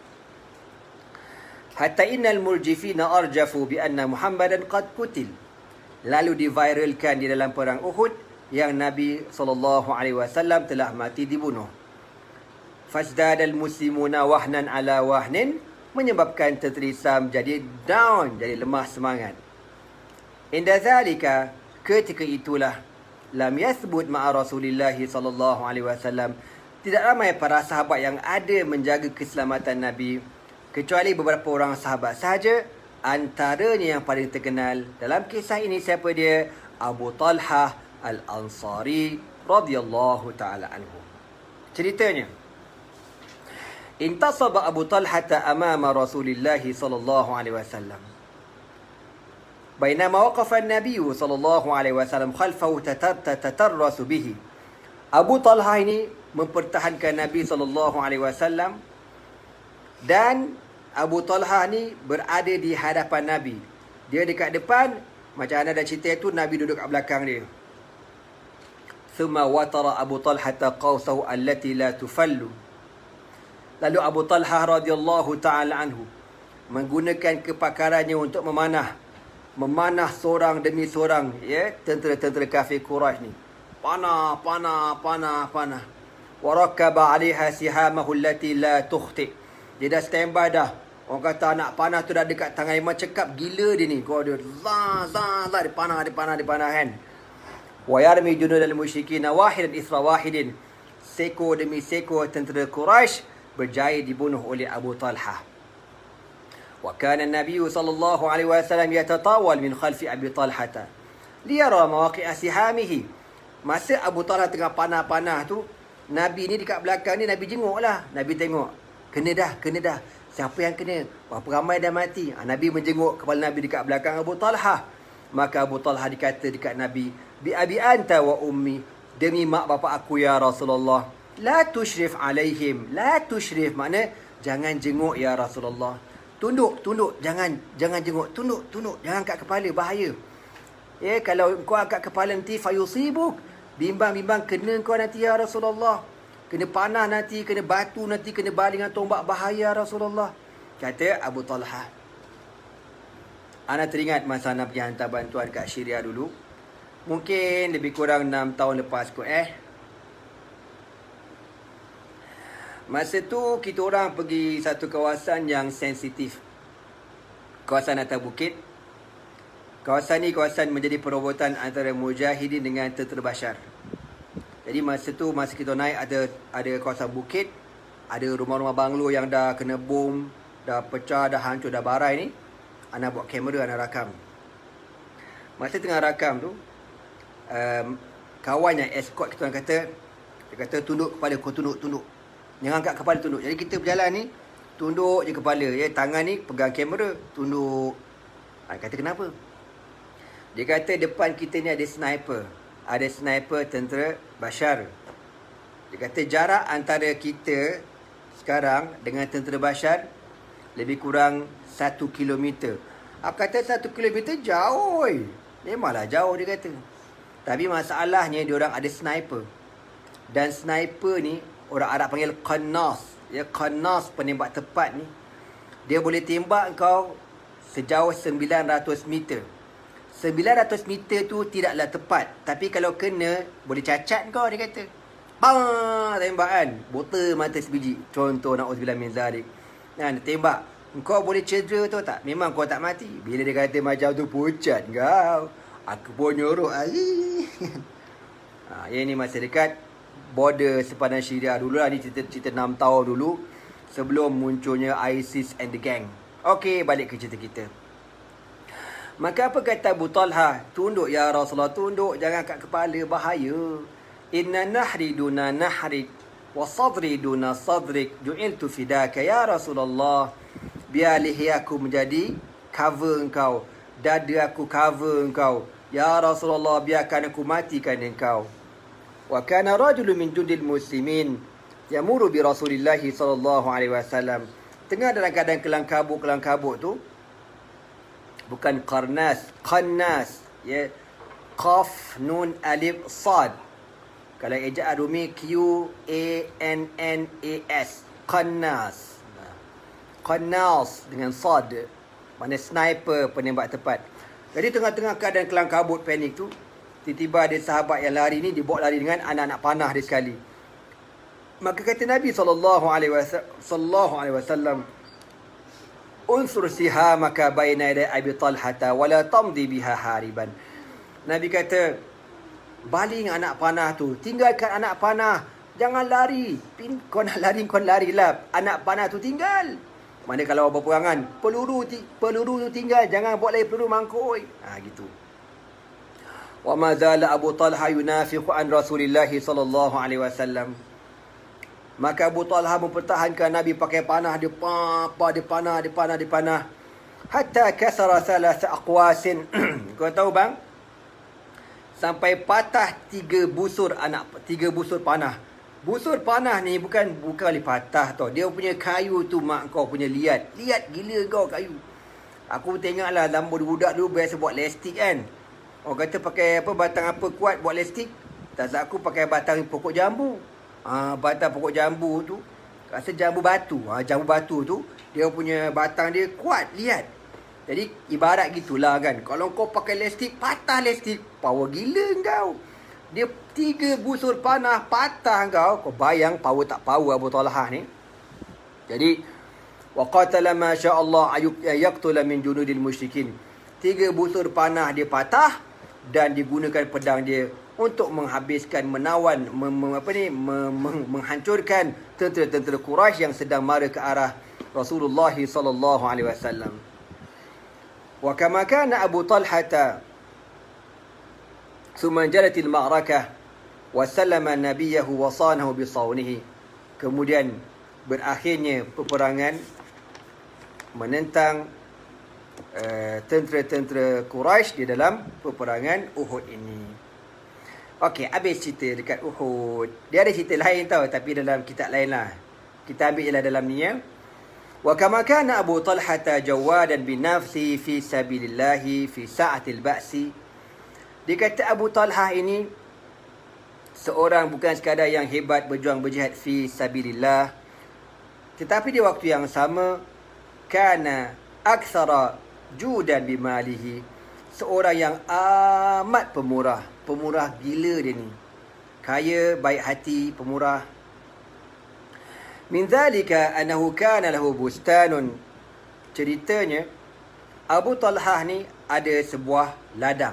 Hatta innal murjifina arjafu bi anna Muhammadan qad qutil. Lalu diviralkan di dalam perang Uhud yang Nabi sallallahu alaihi wasallam telah mati dibunuh. Fasdadal muslimuna wahnan ala wahnin, menyebabkan tentera Islam jadi down, jadi lemah semangat. Inda zalika, ketika itulah lam yathbut ma'a Rasulillah sallallahu alaihi wasallam. Tidak ramai para sahabat yang ada menjaga keselamatan Nabi, kecuali beberapa orang sahabat sahaja. Antaranya yang paling terkenal dalam kisah ini siapa dia? Abu Talhah Al-Ansari radhiyallahu taala anhu. Ceritanya, intasaba Abu Talhah amama Rasulillah sallallahu alaihi wasallam. Bainama waqafa an-nabiy sallallahu alaihi wasallam khalfahu tatarrasu bihi. Abu Talhah ini mempertahankan Nabi sallallahu alaihi wasallam, dan Abu Talhah ni berada di hadapan Nabi. Dia dekat depan, Macam anda dah cerita tu, Nabi duduk kat belakang dia. Thumma watara Abu Talha qawsahu allati la tufallu. Lalu Abu Talha radhiyallahu ta'ala anhu menggunakan kepakarannya untuk memanah seorang demi seorang, ya, tentera-tentera kafir Quraisy ni. Panah. Wa rakaba 'alaiha sihamahu allati la tukhti. Dia dah standby dah. Orang kata anak panah tu dah dekat tangan. Memang cekap gila dia ni. Kau dia dia panah kan. Wa yarmi junudal musyrikin wahidan isra wahidin. Seko demi seko tentera Quraisy berjaya dibunuh oleh Abu Talha. Wa kana an-nabiy sallallahu alaihi wasallam yatatawal min khalfi Abi Talha liyara mawaqi'a sihamihi. Masa Abu Talha tengah panah-panah tu, Nabi ni dekat belakang ni, Nabi jenguklah. Nabi tengok, kena dah. Siapa yang kena? Berapa ramai dah mati? Nabi menjenguk kepala Nabi dekat belakang Abu Talha. Maka Abu Talha dikata dekat Nabi, bi abi anta wa ummi, demi mak bapak aku ya Rasulullah. La tushrif alaihim. La tushrif makna jangan jenguk ya Rasulullah. Tunduk, jangan jenguk. Tunduk, jangan angkat kepala, bahaya. Ya, kalau kau angkat kepala nanti fayusibuk, bimbang kena kau nanti ya Rasulullah. Kena panah nanti, kena batu nanti, kena baling dengan tombak, bahaya Rasulullah. Kata Abu Talha. Ana teringat masa ana pergi hantar bantuan kat Syria dulu. Mungkin lebih kurang 6 tahun lepas kot Masa tu kita orang pergi satu kawasan yang sensitif. Kawasan atas bukit. Kawasan ni kawasan menjadi perobotan antara mujahidin dengan tentera Bashar. Jadi masa kita naik ada kawasan bukit, ada rumah-rumah banglo yang dah kena bom, dah pecah, dah hancur, dah barai ni. Ana buat kamera, ana rakam. Masa tengah rakam tu, kawan yang escort kita orang dia kata tunduk kepala kau, tunduk. Jangan angkat kepala, tunduk. Jadi kita berjalan ni, tunduk je kepala. Ya, tangan ni pegang kamera, tunduk. Kata kenapa? Dia kata depan kita ni ada sniper. Ada sniper tentera Bashar. Dia kata jarak antara kita sekarang dengan tentera Bashar lebih kurang 1 kilometer. Aku kata 1 kilometer jauh. Memanglah jauh, dia kata. Tapi masalahnya diorang ada sniper. Dan sniper ni orang Arab panggil qannas. Ya, qannas, penembak tepat ni. Dia boleh tembak kau sejauh 900 meter. 900 meter tu tidaklah tepat. Tapi kalau kena, boleh cacat kau, dia kata. Bang! Tembak kan. Botol mata sebiji. Contoh, na'udzubillah min zalik. Dia tembak. Kau boleh cedera tu tak? Memang kau tak mati. Bila dia kata macam tu, pucat kau. Aku pun nyuruh. Yang ni masa dekat border sepadan Syria dulu lah. Ni cerita 6 tahun dulu. Sebelum munculnya ISIS and the gang. Okey, balik ke cerita kita. Maka apa kata Abu Talha? Tunduk ya Rasulullah, tunduk. Jangan angkat kepala, bahaya. Inna nahri duna nahrik. Wa sadri duna sadrik. Ju'iltu fidaka ya Rasulullah. Biar lihiaku menjadi cover engkau. Dada aku cover engkau. Ya Rasulullah, biarkan aku matikan engkau. Wa kana rajulun min jundil muslimin yamuru bi Rasulillah sallallahu alaihi wasallam. Tengah dalam keadaan kelang kabut tu. Bukan qarnas, qannas, ya. Qaf nun alif sad. Kalau ejaan Rumi Qannas, qannas. Qannas dengan sad. Mana sniper, penembak tepat. Jadi tengah-tengah keadaan kelang kabut, panik tu, tiba-tiba ada sahabat yang lari ni, dibawa lari dengan anak-anak panah dia sekali. Maka kata Nabi SAW, unsur sihamaka baina yaday Abi Talhata wala tamdi biha hariban. Nabi kata, baling anak panah tu, tinggalkan anak panah, jangan lari. Kau nak lari, kau larilah. Anak panah tu tinggal. Mana kalau berperangan, peluru tu tinggal, jangan buat lagi peluru mangkoi. Gitu. Wa ma zala Abu Talha yunafiqu an Rasulillah sallallahu alaihi wasallam. Maka Abu Talha mempertahankan Nabi pakai panah. Dia panah. Hatta kasara thalatha aqwasin. Kau tahu bang? Sampai patah 3 busur panah. Busur panah ni bukan boleh patah tau. Dia punya kayu tu mak kau punya liat. Liat gila kau kayu. Aku tengoklah lambu budak dulu biasa buat lestik kan. Orang kata pakai apa, batang apa kuat buat lestik. Ustaz aku pakai batang pokok jambu. Batang pokok jambu tu, rasa jambu batu. Jambu batu tu, dia punya batang dia kuat, lihat. Jadi ibarat gitulah kan. Kalau kau pakai lestik, patah lestik, power gila kau. Dia 3 busur panah patah kau. Kau bayang power tak power Abu Talhah ni. Jadi wa qatala ma sya Allah yaqtula min junudil musyrikin. 3 busur panah dia patah dan digunakan pedang dia untuk menghabiskan, menawan, menghancurkan tentera-tentera Quraisy yang sedang mara ke arah Rasulullah sallallahu alaihi wasallam. Wa kama kana Abu Talhah thumma jalatil ma'rakah wa sallama nabiyahu wa sanahu bi sawnihi. Kemudian berakhirnya peperangan menentang tentera-tentera Quraisy di dalam peperangan Uhud ini. Okey, habis cerita dekat Uhud. Dia ada cerita lain tau, tapi dalam kitab lain lah. Kita ambil ialah dalam ni ya. Wa kama kana Abu Talhah jawadan bi nafsi fi sabilillah fi sa'atil ba'si. Dia kata Abu Talhah ini seorang bukan sekadar yang hebat berjuang berjihad fi sabilillah, tetapi di waktu yang sama kana aktsara judan bimalihi, seorang yang amat pemurah. Pemurah gila dia ni. Kaya, baik hati, pemurah. Min dhalika annahu kana lahu bustanun. Ceritanya Abu Talhah ni ada sebuah ladang.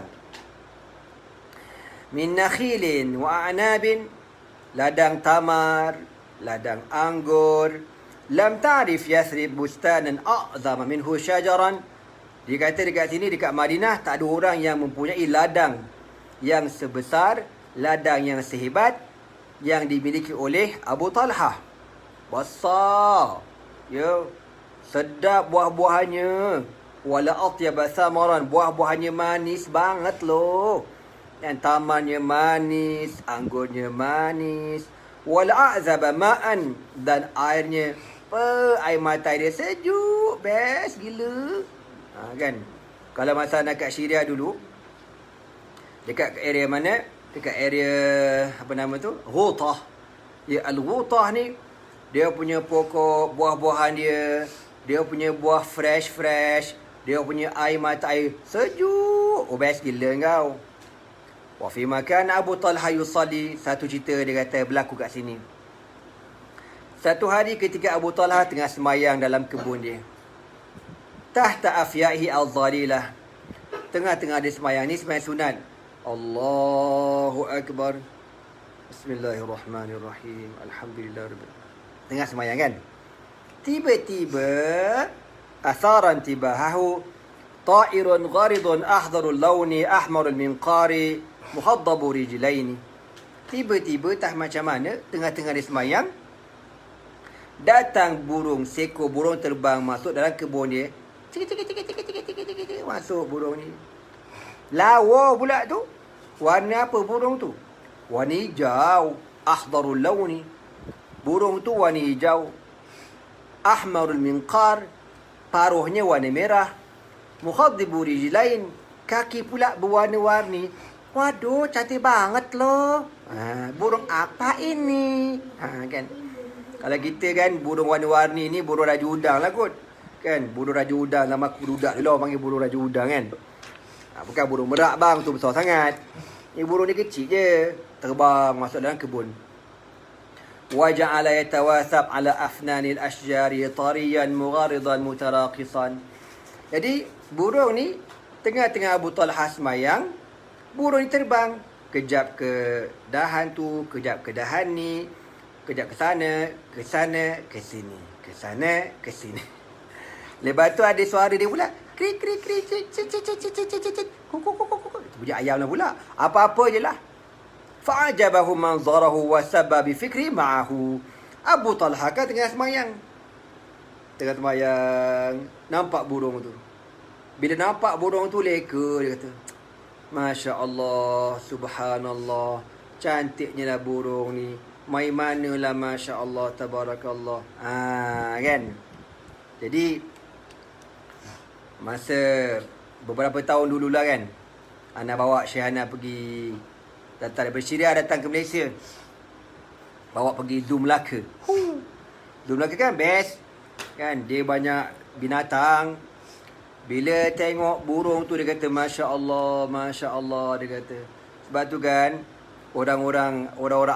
Min nakhilin wa a'nabin, ladang tamar, ladang anggur. Lam ta'rif Yathrib bustanan a'zama minhu syajaran. Dia kata dekat sini, dekat Madinah, tak ada orang yang mempunyai ladang yang sebesar, ladang yang sehebat yang dimiliki oleh Abu Talhah. Besar. Ya. Sedap buah-buahannya. Wala atyaba thamaran, buah-buahannya manis banget loh. Dan tamannya manis, anggurnya manis. Wala a'zaba ma'an, dan airnya, air mata dia sejuk, best gila. Kan? Kalau masa nak kat Syria dulu, dekat area mana? Dekat area apa nama tu? Ghutah. Ya, Al-Ghutah ni dia punya pokok buah-buahan dia, dia punya buah fresh, dia punya air mata air sejuk. Best gila kau. Wa fi makan Abu Talhah yusalli, satu cerita dia kata berlaku kat sini. Satu hari ketika Abu Talhah tengah semayang dalam kebun dia, tahta afyahi al-dhalilah, tengah-tengah dia semayang ni, semayang sunat. Allahu Akbar. Bismillahirrahmanirrahim. Alhamdulillah. Tengah semayang kan. Tiba-tiba asaran tibahahu ta'irun gharidun ahdarul lawni ahmarul minqari muhaddabu rijlaini. Tiba-tiba tak macam mana, tengah-tengah dia semayang, datang burung, seekor burung terbang masuk dalam kebun dia. Masuk burung ni. Lawa pula tu. Warna apa burung tu? Warna hijau. Ahdarul lawni. Burung tu warna hijau. Ahmarul minqar. Paruhnya warna merah. Mukhaddibu rijlain. Kaki pula berwarna-warni. Waduh, cantik banget loh. Burung apa ini? Kan? Kalau kita kan, burung warna-warni ni burung raja udang lah kot. Kan? Burung raja udang, nama aku budak dulu orang panggil burung raja udang kan. Bukan burung merak bang, tu besar sangat. Ni burung ni kecil je. Terbang masuk dalam kebun. Wa ja'ala yatawasab ala afnanil ashjari tariyan mugharidan mutaraqisan. Jadi burung ni tengah-tengah Abu Talhah semayang, burung ni terbang. Kejap ke dahan tu, kejap ke dahan ni, kejap ke sana, ke sana, ke sini, ke sana, ke sini. Lepas tu ada suara dia pula. Krik, krik, krik, cik, cik, cik, cik, cik, cik, cik, cik. Itu bunyi ayam lah pula. Apa-apa je lah. Fa'ajabahu manzarahu wa sababi fikri ma'ahu. Abu Talhah kan tengah semayang. Tengah semayang. Nampak burung tu. Bila nampak burung tu, leka. Dia kata, Masya Allah, Subhanallah. Cantiknya lah burung ni. Mai manalah Masya Allah, Tabarakallah. Kan? Jadi Masa beberapa tahun dulu lah kan, Ana bawa Syekh Hana pergi, datang daripada Syria datang ke Malaysia. Bawa pergi Zoo Melaka. Zoo Melaka kan best. Kan, dia banyak binatang. Bila tengok burung tu dia kata Masya Allah dia kata. Sebab tu kan orang-orang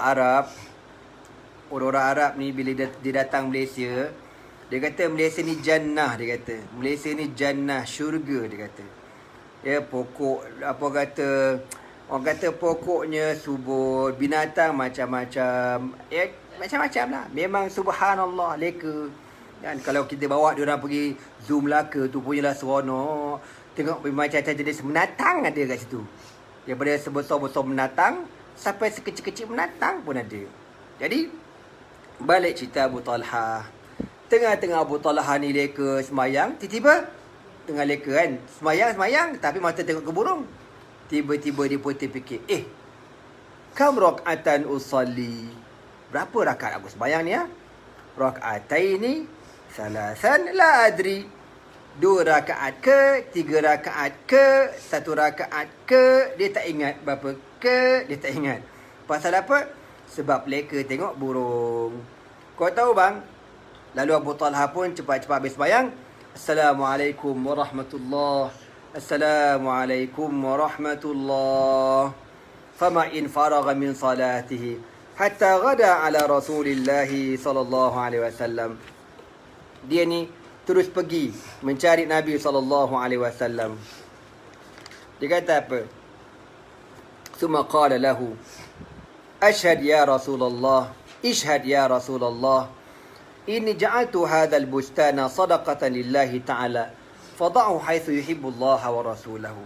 Arab ni bila dia datang Malaysia, dia kata Malaysia ni jannah, dia kata. Malaysia ni jannah, syurga dia kata. Ya, pokok orang kata pokoknya subur, binatang macam-macam. Ya, macam-macam lah. Memang subhanallah, leka. Kan, kalau kita bawa dia orang pergi Zoo Melaka tu punyalah seronok. Tengok macam-macam jenis menatang ada kat situ. Daripada sebesar-besar menatang sampai sekecil-kecil menatang pun ada. Jadi balik cerita Abu Talha. Tengah-tengah Abu Talha ni leka semayang, tiba-tiba tengah leka kan, semayang tapi mata tengok ke burung. Tiba-tiba dia pun terfikir, kam raka'atan usalli. Berapa rakaat aku semayang ni ya? Raka'ataini salasan la adri. 2 rakaat ke, 3 rakaat ke, 1 rakaat ke, dia tak ingat. Berapa ke, dia tak ingat. Pasal apa? Sebab leka tengok burung. Kau tahu bang? Lalu Abu Talha pun cepat-cepat habis sembahyang. Assalamualaikum warahmatullahi. Assalamualaikum warahmatullahi. Fama in faragha min salatihi hatta ghada ala Rasulillahi sallallahu alaihi wasallam. Dia ni terus pergi mencari Nabi sallallahu alaihi wasallam. Dia kata apa? Summa qala lahu ashhad ya Rasulullah, ishhad ya Rasulullah, inni ja'altu hadzal bustana sadaqatan lillahi ta'ala fada'hu haitsu yuhibbu Allah wa rasulahu.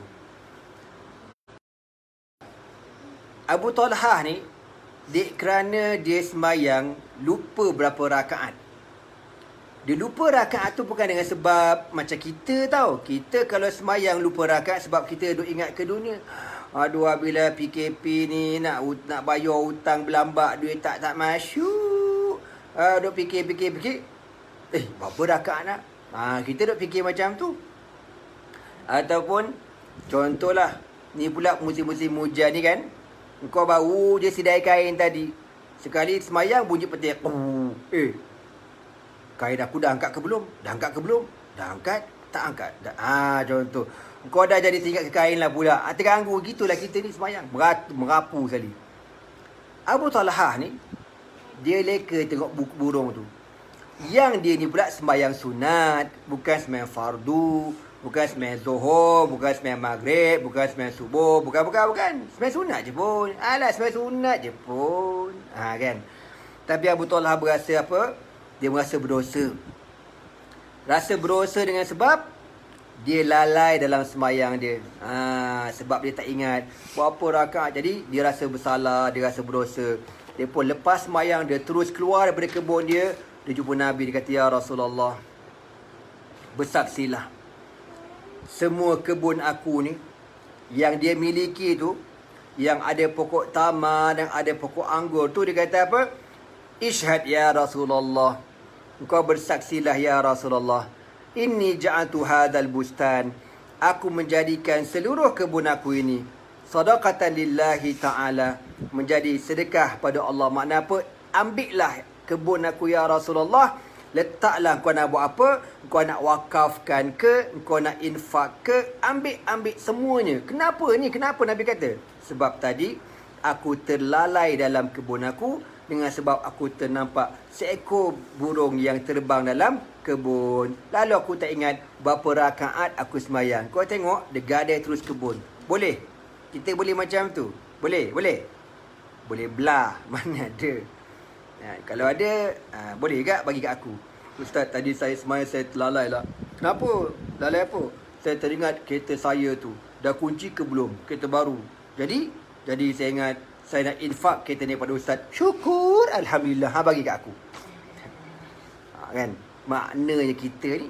Abu Talha ni kerana dia semayang lupa berapa rakaat. Dia lupa rakaat tu bukan dengan sebab macam kita tau. Kita kalau semayang lupa rakaat sebab kita duk ingat ke dunia. Aduh, bila PKP ni nak bayar hutang berlambak, duit tak masuk. Duk fikir. Berapa rakaat nak? Kita duk fikir macam tu. Ataupun contohlah, ni pula musim-musim hujan ni kan. Kau baru je sidai kain tadi. Sekali semayang bunyi petir. Kain aku dah angkat ke belum? Dah angkat? Tak angkat? Contoh. Kau dah jadi tinggal ke kain lah pula. Terganggu. Gitulah kita ni semayang. Merapu sekali. Abu Talha ni, dia leka tengok burung tu. Yang dia ni pula semayang sunat. Bukan semayang fardu. Bukan semayang zuhur. Bukan semayang maghrib. Bukan semayang subuh. Bukan. Semayang sunat je pun. Semayang sunat je pun. Kan. Tapi Abu Talha berasa apa? Dia merasa berdosa. Rasa berdosa dengan sebab dia lalai dalam semayang dia. Sebab dia tak ingat berapa rakaat. Jadi dia rasa bersalah, dia rasa berdosa. Dia pun lepas semayang, dia terus keluar daripada kebun dia. Dia jumpa Nabi, dia kata, ya Rasulullah, bersaksilah, semua kebun aku ni yang dia miliki tu, yang ada pokok tamar dan ada pokok anggur tu, dia kata apa? Ishhad ya Rasulullah, engkau bersaksilah ya Rasulullah, inni ja'altu hadzal bustan, aku menjadikan seluruh kebun aku ini sadaqatan lillahi ta'ala, menjadi sedekah pada Allah. Makna apa? Ambillah kebun aku ya Rasulullah, letaklah kau nak buat apa, kau nak wakafkan ke, kau nak infak ke, ambil semuanya. Kenapa ni? Kenapa Nabi kata? Sebab tadi aku terlalai dalam kebun aku, dengan sebab aku ternampak seekor burung yang terbang dalam kebun. Lalu aku tak ingat berapa rakaat aku semayang. Kau tengok, dia gadai terus kebun. Boleh? Kita boleh macam tu? Boleh belah. Mana ada? Kalau ada, boleh tak bagi kat aku? Ustaz, tadi saya semayang, saya terlalai lah. Kenapa? Lalai apa? Saya teringat kereta saya tu dah kunci ke belum? Kereta baru. Jadi saya ingat saya nak infak kereta ni pada Ustaz. Syukur, Alhamdulillah. Bagi kat aku. Kan? Maknanya kita ni.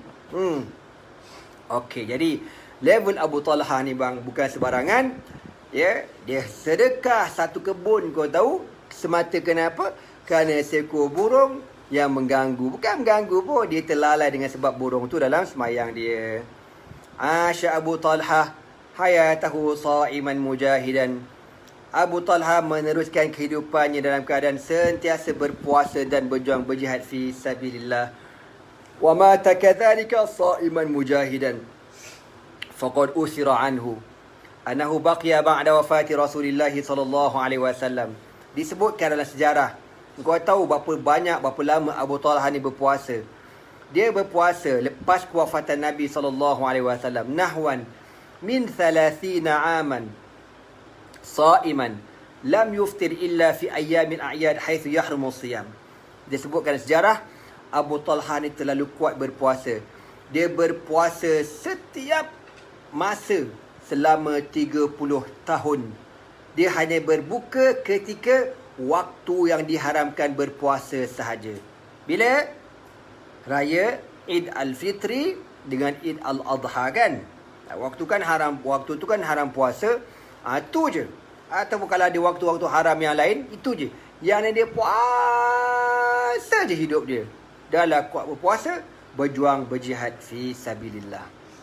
Okey, jadi level Abu Talha ni bang, bukan sebarangan. Ya, dia sedekah satu kebun, kau tahu. Semata kenapa? Kerana seekor burung yang mengganggu. Bukan mengganggu pun, dia terlalai dengan sebab burung tu dalam semayang dia. Asya Abu Talha hayatahu sa'iman mujahidan. Abu Talha meneruskan kehidupannya dalam keadaan sentiasa berpuasa dan berjuang berjihad fi sabilillah. Wa mata kadzalika sa'iman mujahidan. Faqad usira anhu annahu baqiya ba'da wafati Rasulillah sallallahu alaihi wasallam. Disebutkan dalam sejarah. Kau tahu berapa lama Abu Talha ni berpuasa? Dia berpuasa lepas kewafatan Nabi sallallahu alaihi wasallam nahwan min 30 aman sa'iman lam yuftir illa fi ayyamin a'yad haitsu yahrumu siyam. Disebutkan sejarah Abu Talha ni terlalu kuat berpuasa. Dia berpuasa setiap masa selama 30 tahun. Dia hanya berbuka ketika waktu yang diharamkan berpuasa sahaja. Bila? Raya Eid Al-Fitri dengan Eid Al-Adha kan. Waktu tu kan haram puasa. Itu je. Ataupun kalau ada waktu-waktu haram yang lain, itu je. Yang dia puasa je hidup dia. Dah lah kuat berpuasa, berjuang berjihad fi sabilillah.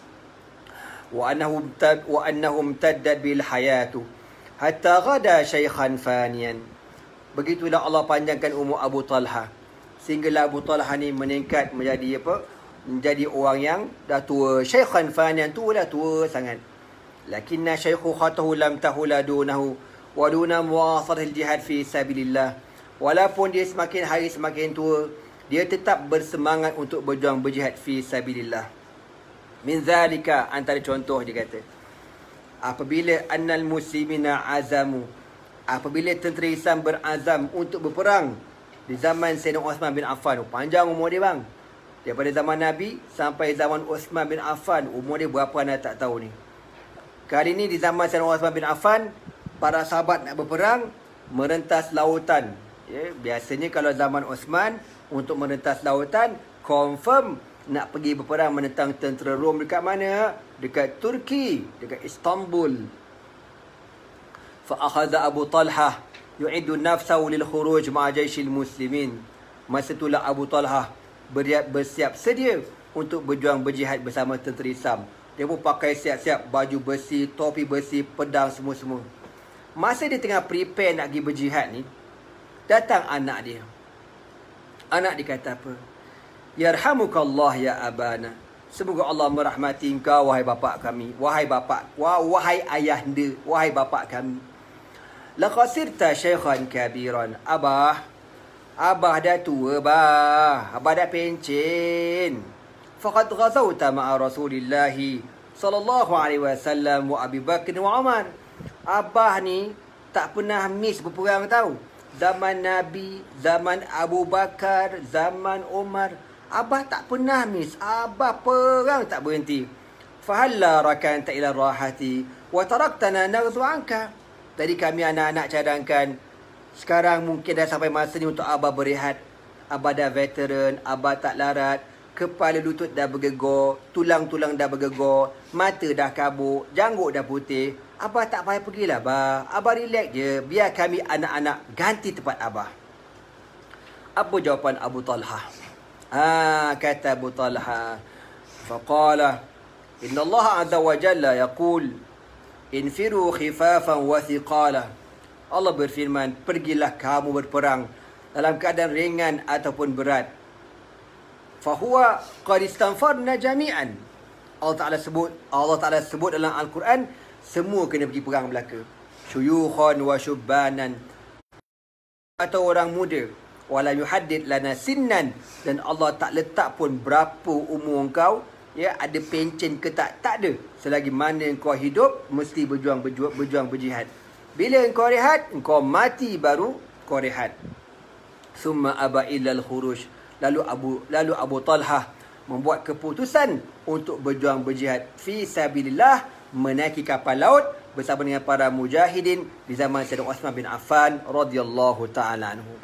Wa annahum taddad bil hayatu hatta ghada shaykhan faniyan. Begitulah Allah panjangkan umur Abu Talha. Sehinggalah Abu Talha ni meningkat menjadi apa? Menjadi orang yang dah tua. Syaikhan faniyan, tua sangat. Lakinna syaikhu khatahu lam tahula dunahu wa duna muwasalah jihad fi sabilillah. Walaupun dia semakin hari semakin tua, dia tetap bersemangat untuk berjuang berjihad fi sabilillah. Min zalika, antara contoh dia kata, apabila annal muslimina azamu, apabila tentera Islam berazam untuk berperang di zaman Sayyidina Uthman bin Affan. Panjang umur dia bang. Daripada zaman Nabi sampai zaman Uthman bin Affan. Umur dia berapa anda tak tahu ni. Kali ni di zaman Sayyidina Uthman bin Affan, para sahabat nak berperang, merentas lautan. Ya, biasanya kalau zaman Uthman, untuk merentas lautan, confirm nak pergi berperang menentang tentera Rom dekat mana? Dekat Turki, dekat Istanbul. Fa akhadha Abu Talha yu'iddu nafsahu lil khuruj ma'a jaisil muslimin. Masa itulah Abu Talha bersiap sedia untuk berjuang berjihad bersama tentera Islam. Dia pun pakai siap-siap baju besi, topi besi, pedang semua-semua. Masa dia tengah prepare nak pergi berjihad ni, datang anak dia. Anak dia kata apa? Yarhamukallah ya abana. Semoga Allah merahmati engkau wahai bapa kami. Wahai ayahanda, wahai bapa kami. Laqasirta syaikhan kabiran. Abah dah tua bah. Abah dah pencen. Faqad ghazawta ma'a Rasulillah sallallahu alaihi wasallam wa Abi Bakr wa Umar. Abah ni tak pernah miss berperang tahu. Zaman Nabi, zaman Abu Bakar, zaman Umar, Abah tak pernah miss. Abah perang tak berhenti. Fahalla rakanta ila rahati wa taraktana naghzu anka. Tadi kami anak-anak cadangkan, sekarang mungkin dah sampai masa ni untuk Abah berehat. Abah dah veteran, Abah tak larat, kepala lutut dah bergegor, tulang-tulang dah bergegor, mata dah kabuk, janggut dah putih. Abah tak payah pergilah, Abah. Abah relax je, biar kami anak-anak ganti tempat Abah. Apa jawapan Abu Talha? Kata Abu Talha, faqala, inna Allah azza wa jalla yaqul, infiru khifafan wa thiqala. Allah berfirman, pergilah kamu berperang dalam keadaan ringan ataupun berat. Fahuwa qad istanfarna jami'an. Allah Ta'ala sebut dalam Al-Quran, semua kena pergi perang belaka. Syuyukhan wa syubbanan, atau orang muda. Wala yuhaddid lana sinnan, dan Allah tak letak pun berapa umur kau. Ya, ada pencen ke tak ada. Selagi mana engkau hidup, mesti berjuang berjihad. Bila engkau rehat, engkau mati baru kau rehat. Summa aba illal khuruj. Lalu Abu Talha membuat keputusan untuk berjuang berjihad fi sabilillah, menaiki kapal laut bersama dengan para mujahidin di zaman Sayyidina Uthman bin Affan radhiyallahu taala anhu.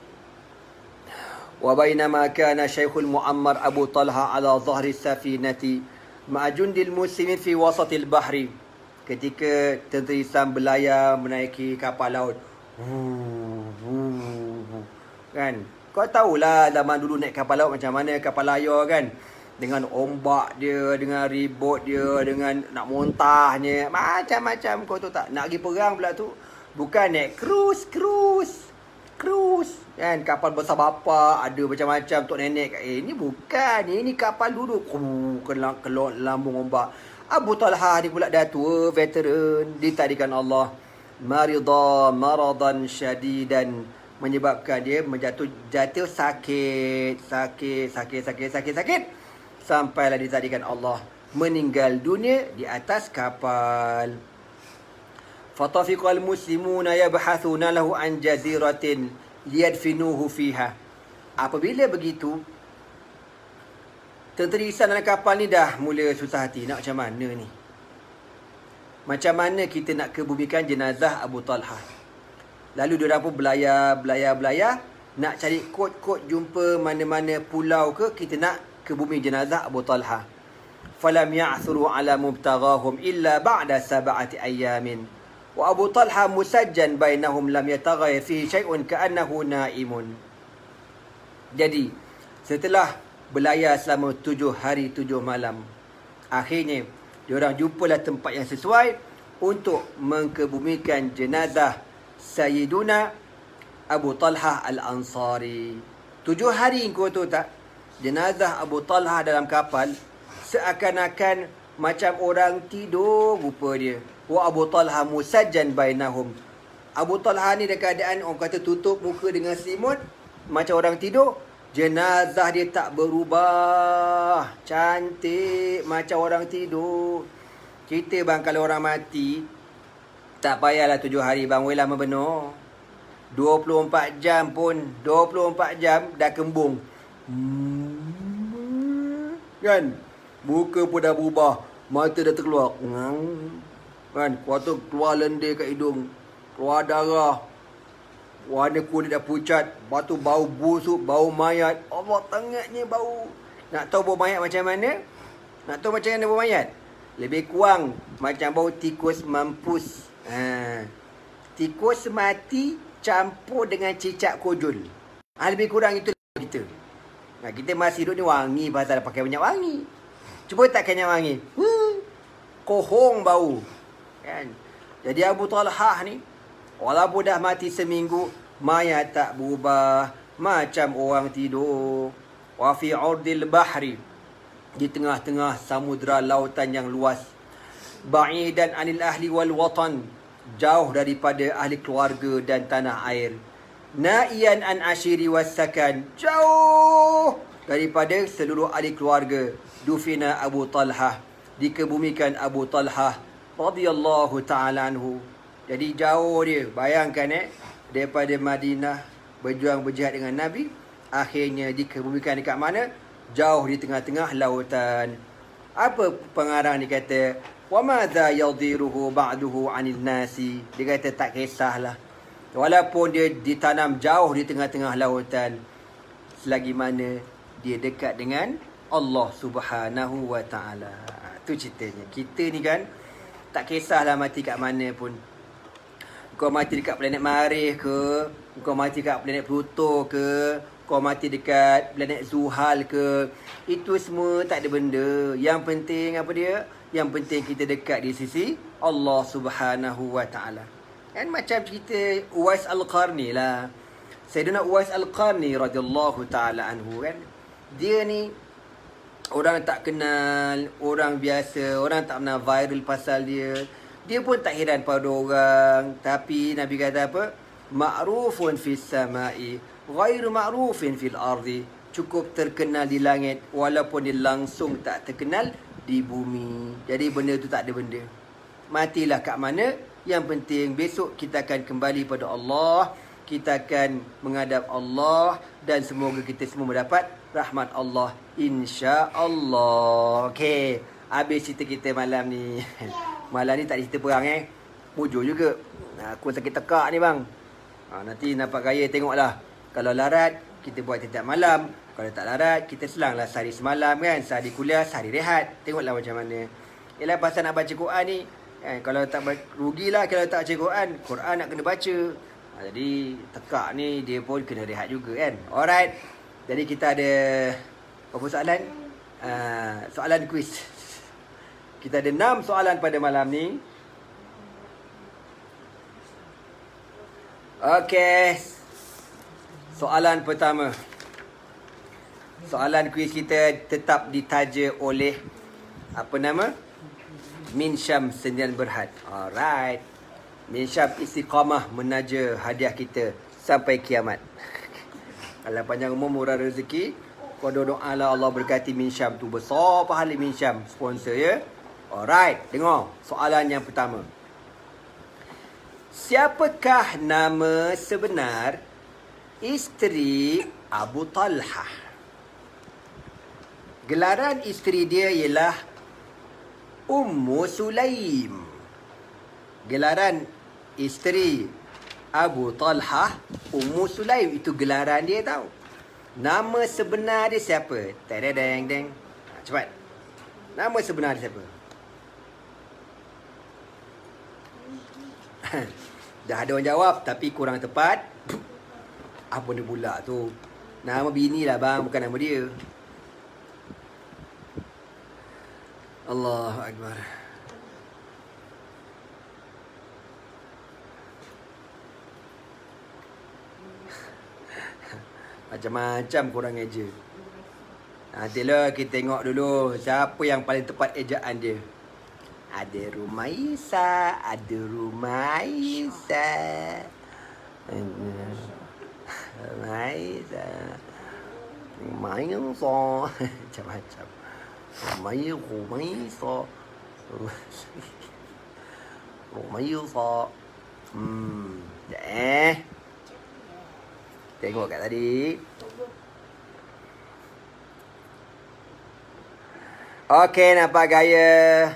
Wa bainama kana Syekhul Muammar Abu Talha ala dhahri safinati ma'a jundil muslimin fi wasatil bahri. Ketika tentera Islam berlayar menaiki kapal laut. Kan? Kau tahulah zaman dulu naik kapal laut macam mana, kapal layar kan. Dengan ombak dia, dengan ribut dia, dengan nak muntahnya, macam-macam kau tu tak. Nak pergi perang pula tu, bukan naik cruise kan, kapal besar bapa, ada macam-macam tok nenek. Ini bukan, ini kapal duduk kelok lambung ombak. Abu Talha ni pula dah tua, veteran, ditadikan Allah marida maradan syadidan, menyebabkan dia jatuh sakit sampailah ditadikan Allah meninggal dunia di atas kapal. Fatafiqal muslimuna yabhathuna lahu an jaziratin liyadfinuhu fiha. Apabila begitu, tentera dalam kapal ni dah mula susah hati. Nak macam mana ni? Macam mana kita nak kebumikan jenazah Abu Talha? Lalu diorang pun belayar, nak cari kod-kod jumpa mana-mana pulau ke kita nak ke bumi jenazah Abu Talha. Falam ya'thuru ala mubtaghahum illa ba'da 7 ayamin. Wa Abu Talha musajjan bainahum lam yataghayyar fihi syai'un ka'annahu na'imun. Jadi, setelah berlayar selama 7 hari 7 malam, akhirnya diorang jumpalah tempat yang sesuai untuk mengkebumikan jenazah Sayyiduna Abu Talha Al-Ansari. 7 hari kau tahu tak? Jenazah Abu Talha dalam kapal seakan-akan macam orang tidur rupa dia. Wa Abu Talha musajjan bainahum. Abu Talha ni dalam keadaan orang kata tutup muka dengan selimut macam orang tidur. Jenazah dia tak berubah, cantik macam orang tidur. Kita bang, kalau orang mati tak payahlah 7 hari bang, weh lama benar. 24 jam pun, 24 jam dah kembung. Kan? Muka pun dah berubah, mata dah terkeluar. Kan? Kuat tu keluar lendir kat hidung, keluar darah, warna kulit dah pucat, lepas tu bau busuk, bau mayat. Allah, tengahnya bau. Nak tahu bau mayat macam mana? Nak tahu macam mana bau mayat? Lebih kurang macam bau tikus mampus. Tikus mati campur dengan cicak kojol. Lebih kurang itu kita. Kita masih hidup ni wangi pasal pakai banyak wangi. Cuba tak kena wangi. Kohong bau. Kan? Jadi Abu Talha ni, walaupun dah mati seminggu, mayat tak berubah, macam orang tidur. Wa fi 'urdil bahri, di tengah-tengah samudra lautan yang luas. Ba'idan 'anil ahli wal watan, jauh daripada ahli keluarga dan tanah air. Na'iyan an ashiri was sakan, jauh daripada seluruh ahli keluarga. Dufina Abu Talha, dikebumikan Abu Talha radhiyallahu ta'ala anhu. Jadi jauh dia, bayangkan daripada Madinah berjuang berjihad dengan Nabi, akhirnya dikebumikan dekat mana? Jauh di tengah-tengah lautan. Apa pengarang ni kata? Wa madza yadhiruhu ba'duhu 'anil nasi. Dia kata tak kisahlah, walaupun dia ditanam jauh di tengah-tengah lautan, selagi mana dia dekat dengan Allah Subhanahu wa ta'ala. Tu ceritanya. Kita ni kan tak kisahlah mati kat mana pun. Kau mati dekat planet Marikh ke, kau mati dekat planet Pluto ke, kau mati dekat planet Zuhal ke, itu semua tak ada benda. Yang penting apa dia? Yang penting kita dekat di sisi Allah Subhanahu wa ta'ala. Kan macam cerita Uwais Al-Qarni lah. Sayyidina Uwais Al-Qarni radhiyallahu ta'ala anhu kan. Dia ni orang tak kenal, orang biasa, orang tak pernah viral pasal dia. Dia pun tak heran pada orang. Tapi Nabi kata apa? Ma'rufun fis sama'i, ghairu ma'rufin fil ardi. Cukup terkenal di langit, walaupun dia langsung tak terkenal di bumi. Jadi benda tu tak ada benda. Matilah kat mana, yang penting besok kita akan kembali pada Allah. Kita akan menghadap Allah, dan semoga kita semua mendapat rahmat Allah, insya-Allah. Okey, habis cerita kita malam ni. Malam ni tak ada cerita perang Mujur juga. Aku sakit tekak ni bang. Nanti nampak gaya tengoklah. Kalau larat, kita buat tiap malam. Kalau tak larat, kita selanglah sehari semalam kan. Sehari kuliah, sehari rehat. Tengoklah macam mana. Yalah pasal nak baca Quran ni kan, kalau tak rugilah kalau tak baca Quran. Quran nak kena baca. Jadi tekak ni dia pun kena rehat juga kan. Alright. Jadi kita ada apa soalan? Soalan kuis. Kita ada 6 soalan pada malam ni. Okey. Soalan pertama. Soalan kuis kita tetap ditaja oleh apa nama? Min Syam Sendirian Berhad. Alright. Min Syam istiqamah menaja hadiah kita sampai kiamat. Allah panjang umur, murah rezeki. Kau doa Allah berkati Min Syam tu besar pahala Min Syam sponsor ya. Alright, dengar soalan yang pertama. Siapakah nama sebenar isteri Abu Talhah? Gelaran isteri dia ialah Ummu Sulaim. Gelaran isteri Abu Talhah Ummu Sulaim, itu gelaran dia tau. Nama sebenar dia siapa? Tadadang. Cepat. Nama sebenar dia siapa? Dah ada orang jawab tapi kurang tepat. Apa dia pula tu? Nama bini lah bang, bukan nama dia. Allahu Akbar. Macam-macam korang eja. Nantilah kita tengok dulu siapa yang paling tepat ejaan dia. Ada Rumaisa, ada Rumaisa. Rumaisa. Macam-macam. Rumaisa. Tengok kat tadi. Okey, nampak gaya.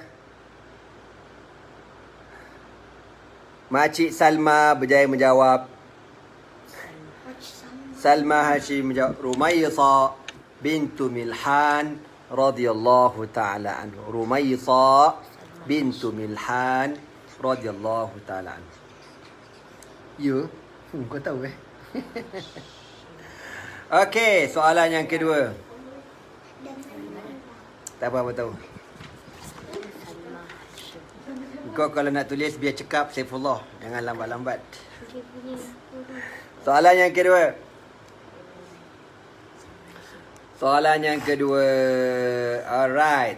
Makcik Salma berjaya menjawab. Salma Hashim menjawab. Rumaisa bintu Milhan radhiyallahu ta'ala anhu. Rumaisa bintu Milhan radhiyallahu ta'ala anhu. Ya, kau tahu Okey, soalan yang kedua. Tak apa tahu. Kau kalau nak tulis biar cekap Saifullah, jangan lambat-lambat. Soalan yang kedua. Soalan yang kedua. Alright.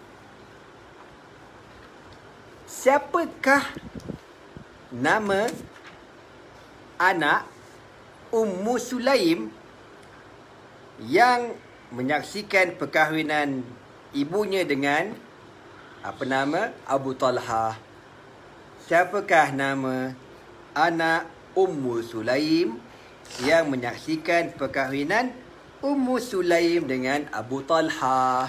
Siapakah nama anak Ummu Sulaim yang menyaksikan perkahwinan ibunya dengan apa nama? Abu Talhah. Siapakah nama anak Ummu Sulaim yang menyaksikan perkahwinan Ummu Sulaim dengan Abu Talhah?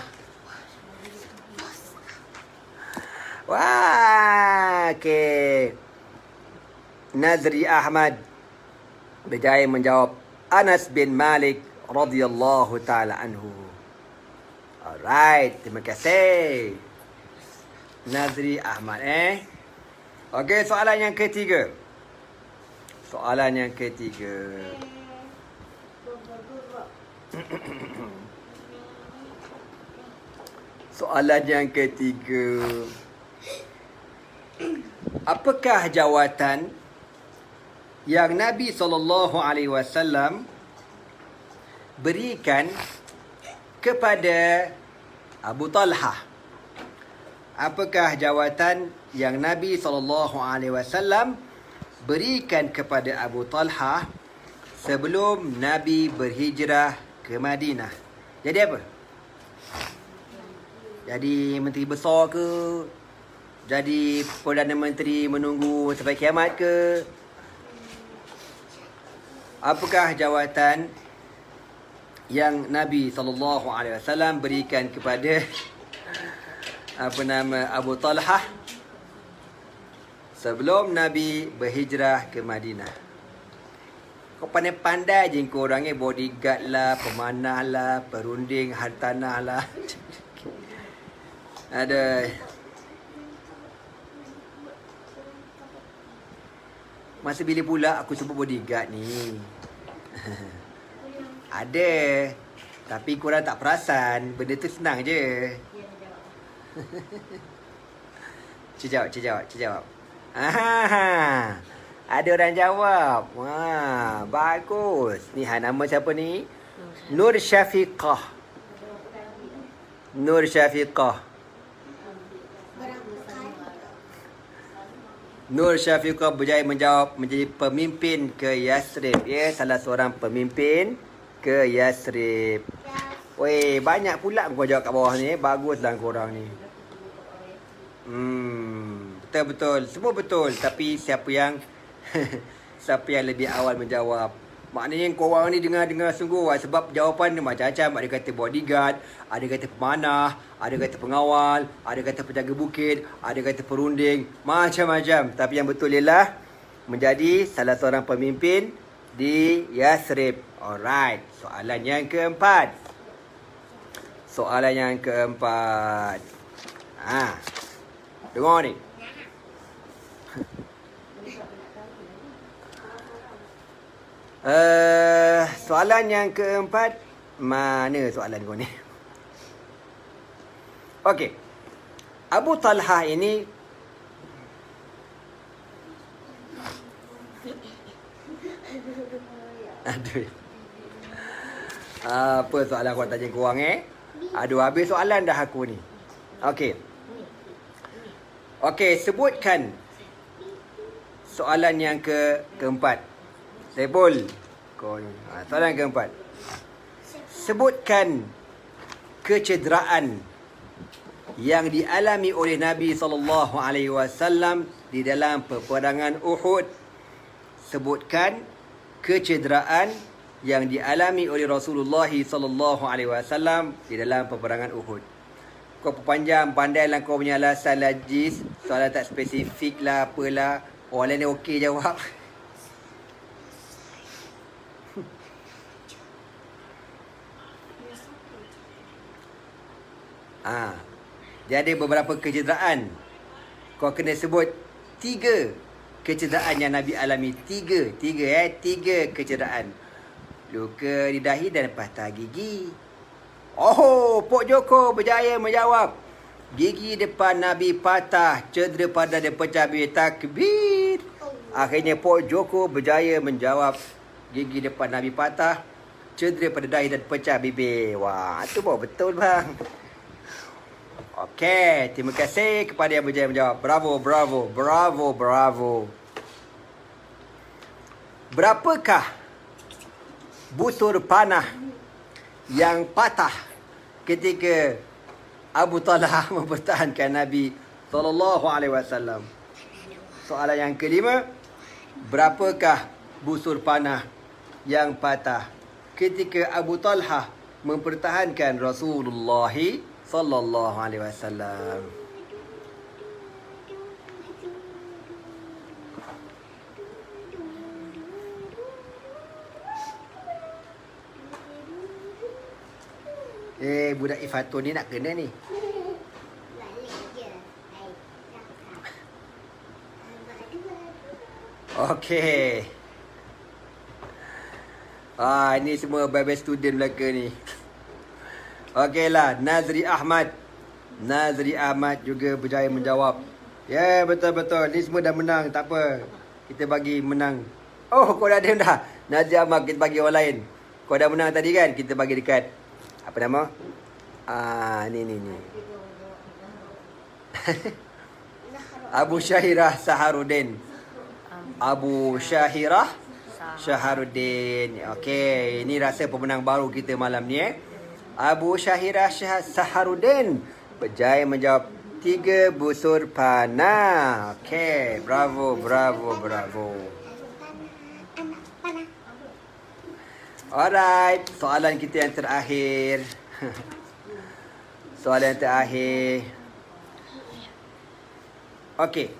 Wah, okey. Nazri Ahmad berjaya menjawab Anas bin Malik radhiyallahu ta'ala anhu. Alright, terima kasih Nazri Ahmad Okey, soalan yang ketiga. Soalan yang ketiga. Soalan yang ketiga. Apakah jawatan yang Nabi SAW berikan kepada Abu Talhah? Apakah jawatan yang Nabi SAW berikan kepada Abu Talhah sebelum Nabi berhijrah ke Madinah? Jadi apa? Jadi menteri besar ke? Jadi Perdana Menteri menunggu sampai kiamat ke? Apakah jawatan yang Nabi SAW berikan kepada apa nama Abu Talhah sebelum Nabi berhijrah ke Madinah? Kau pandai-pandai je kau orang bodyguard lah, pemanah lah, perunding hartanah lah. Ada. Masa bila pula aku sebut bodyguard ni? Ada. Tapi korang tak perasan. Benda tu senang je. Cik jawab. Ah, ada orang jawab. Wah, bagus. Ni nama siapa ni? Nur Syafiqah. Nur Syafiqah. Nur Syafiqah berjaya menjawab menjadi pemimpin ke Yathrib. Ya, salah seorang pemimpin ke Yathrib. Weh, banyak pula kau jawab kat bawah ni. Baguslah korang ni. Betul-betul. Semua betul. Tapi siapa yang siapa yang lebih awal menjawab? Maknanya korang ni dengar-dengar sungguh. Sebab jawapan dia macam-macam. Ada kata bodyguard, ada kata pemanah, ada kata pengawal, ada kata penjaga bukit, ada kata perunding, macam-macam. Tapi yang betul ialah menjadi salah seorang pemimpin di Yathrib. Alright, soalan yang keempat. Dengar ni. Soalan yang keempat. Mana soalan kau ni? Okey. Abu Talha ini aduh. Apa soalan kau tanya korang Aduh, habis soalan dah aku ni. Okey. Okey, sebutkan soalan yang keempat. Saiful. Soalan keempat. Sebutkan kecederaan yang dialami oleh Nabi SAW di dalam peperangan Uhud. Sebutkan kecederaan yang dialami oleh Rasulullah SAW di dalam peperangan Uhud. Kau perpanjang, pandai lah kau punya alasan lah, Jis. Soalan tak spesifik lah, apalah. Orang lain okey jawab. Dia ada beberapa kecederaan. Kau kena sebut 3 kecederaan yang Nabi alami. 3 kecederaan. Luka di dahi dan patah gigi. Oh, Pok Joko berjaya menjawab. Gigi depan Nabi patah, cedera pada dia pecah bibir. Takbir. Akhirnya Pok Joko berjaya menjawab. Gigi depan Nabi patah, cedera pada dahi dan pecah bibir. Wah, tu baru betul bang. Okey, terima kasih kepada yang berjaya menjawab. Bravo. Berapakah busur panah yang patah ketika Abu Talha mempertahankan Nabi SAW? Soalan yang kelima, berapakah busur panah yang patah ketika Abu Talha mempertahankan Rasulullah SAW? Budak Ifatun ni nak kena ni. Okey. Ini semua best student Melaka ni. Okeylah, Nazri Ahmad juga berjaya menjawab. Ya, betul-betul. Ni semua dah menang, tak apa. Kita bagi menang. Oh, kau dah ada dah. Nazri Ahmad kita bagi orang lain. Kau dah menang tadi kan? Kita bagi dekat apa nama? Ni. Abu Syahirah Saharuddin. Okey, ini rasa pemenang baru kita malam ni Abu Syahirah Saharuddin berjaya menjawab 3 busur panah. Okey, bravo. Alright, soalan kita yang terakhir. Okey.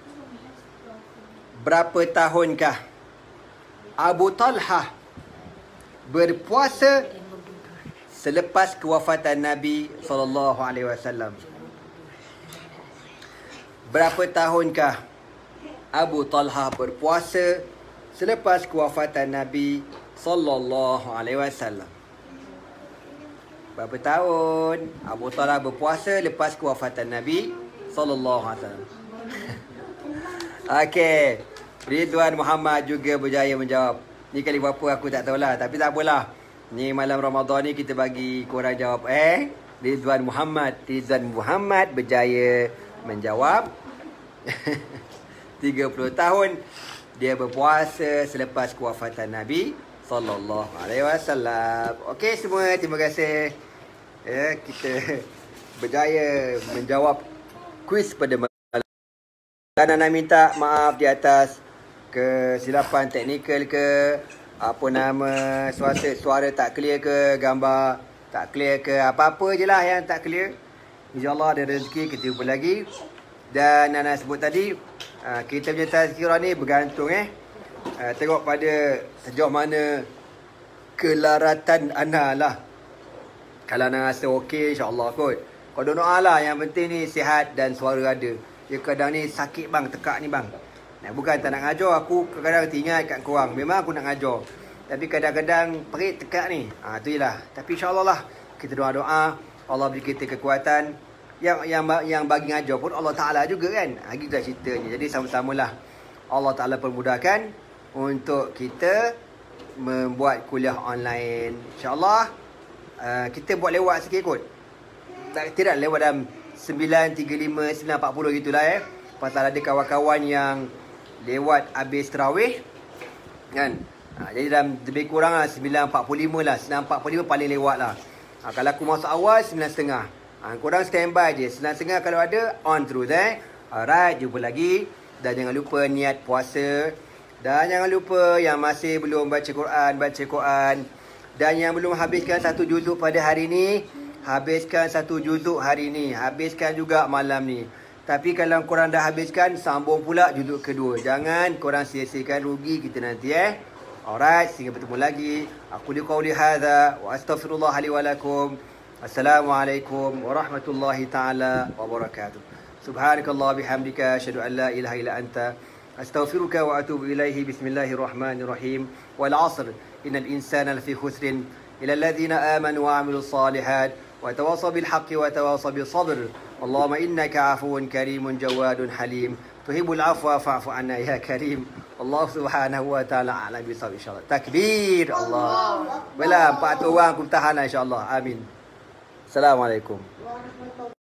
Berapa tahunkah Abu Talha berpuasa selepas kewafatan Nabi SAW? Berapa tahunkah Abu Talha berpuasa selepas kewafatan Nabi SAW? Berapa tahun Abu Talib berpuasa lepas kewafatan Nabi sallallahu alaihi wasallam? Okey. Ridwan Muhammad juga berjaya menjawab. Ni kali berapa aku tak tahulah, tapi tak apalah. Ni malam Ramadan ni kita bagi korang jawab. Ridwan Muhammad berjaya menjawab. 30 tahun dia berpuasa selepas kewafatan Nabi sallallahu alaihi wasallam. Okey semua, terima kasih. Kita berjaya menjawab kuis pada malam. Dan nak minta maaf di atas kesilapan teknikal ke, apa nama, suara tak clear ke, gambar tak clear ke, apa-apa je lah yang tak clear. InsyaAllah ada rezeki kita jumpa lagi. Dan Nana sebut tadi, kita punya tazkirah ni bergantung tengok pada sejauh mana kelaratan Ana lah. Kalau Ana rasa okey, insyaAllah kot. Kau doa lah, yang penting ni sihat dan suara ada. Ya kadang ni sakit bang, tekak ni bang. Bukan tak nak ngajar, aku kadang-kadang tinggal kat korang. Memang aku nak ngajar, tapi kadang-kadang perit tekak ni. Tu je lah. Tapi insyaAllah lah, kita doa-doa Allah beri kita kekuatan. Yang bagi ngajar pun Allah Ta'ala juga kan. Gitu dah ceritanya. Jadi sama-samalah Allah Ta'ala permudahkan untuk kita membuat kuliah online. InsyaAllah kita buat lewat sikit kot. Tidak lewat dalam 9.35, 9.40 gitulah Pasal ada kawan-kawan yang lewat habis tarawih kan. Jadi dalam lebih kurang lah 9.45 lah. 9.45 paling lewat lah. Kalau aku masuk awal 9.30. Korang standby je. 9.30 kalau ada on terus Alright, jumpa lagi. Dan jangan lupa niat puasa. Dan jangan lupa yang masih belum baca Quran. Dan yang belum habiskan satu juzuk pada hari ni, habiskan satu juzuk hari ni. Habiskan juga malam ni. Tapi kalau korang dah habiskan, sambung pula juzuk kedua. Jangan korang sia-siakan, rugi kita nanti Alright, sehingga bertemu lagi. Aku liqauli hadza wa astaghfirullah li wa lakum. Assalamualaikum warahmatullahi taala wabarakatuh. Subhanakallah bihamdika asyhadu an la ilaha illa anta astaghfiruka wa atubu ilaihi. Bismillahirrahmanirrahim. Wal 'asr innal insana lafi khusrin illa alladhina amanu wa 'amilus salihat wa tawasaw bil haqqi wa tawasaw bis sabr. Allahumma innaka 'afuwun karimun jawadun halim tuhibbul 'afwa fa'fu 'anna ya karim. Allah Subhanahu wa taala a'lam bisawab insyaallah. Takbir Allah. Bala 4 orang aku tahan insyaallah. Amin. Assalamualaikum.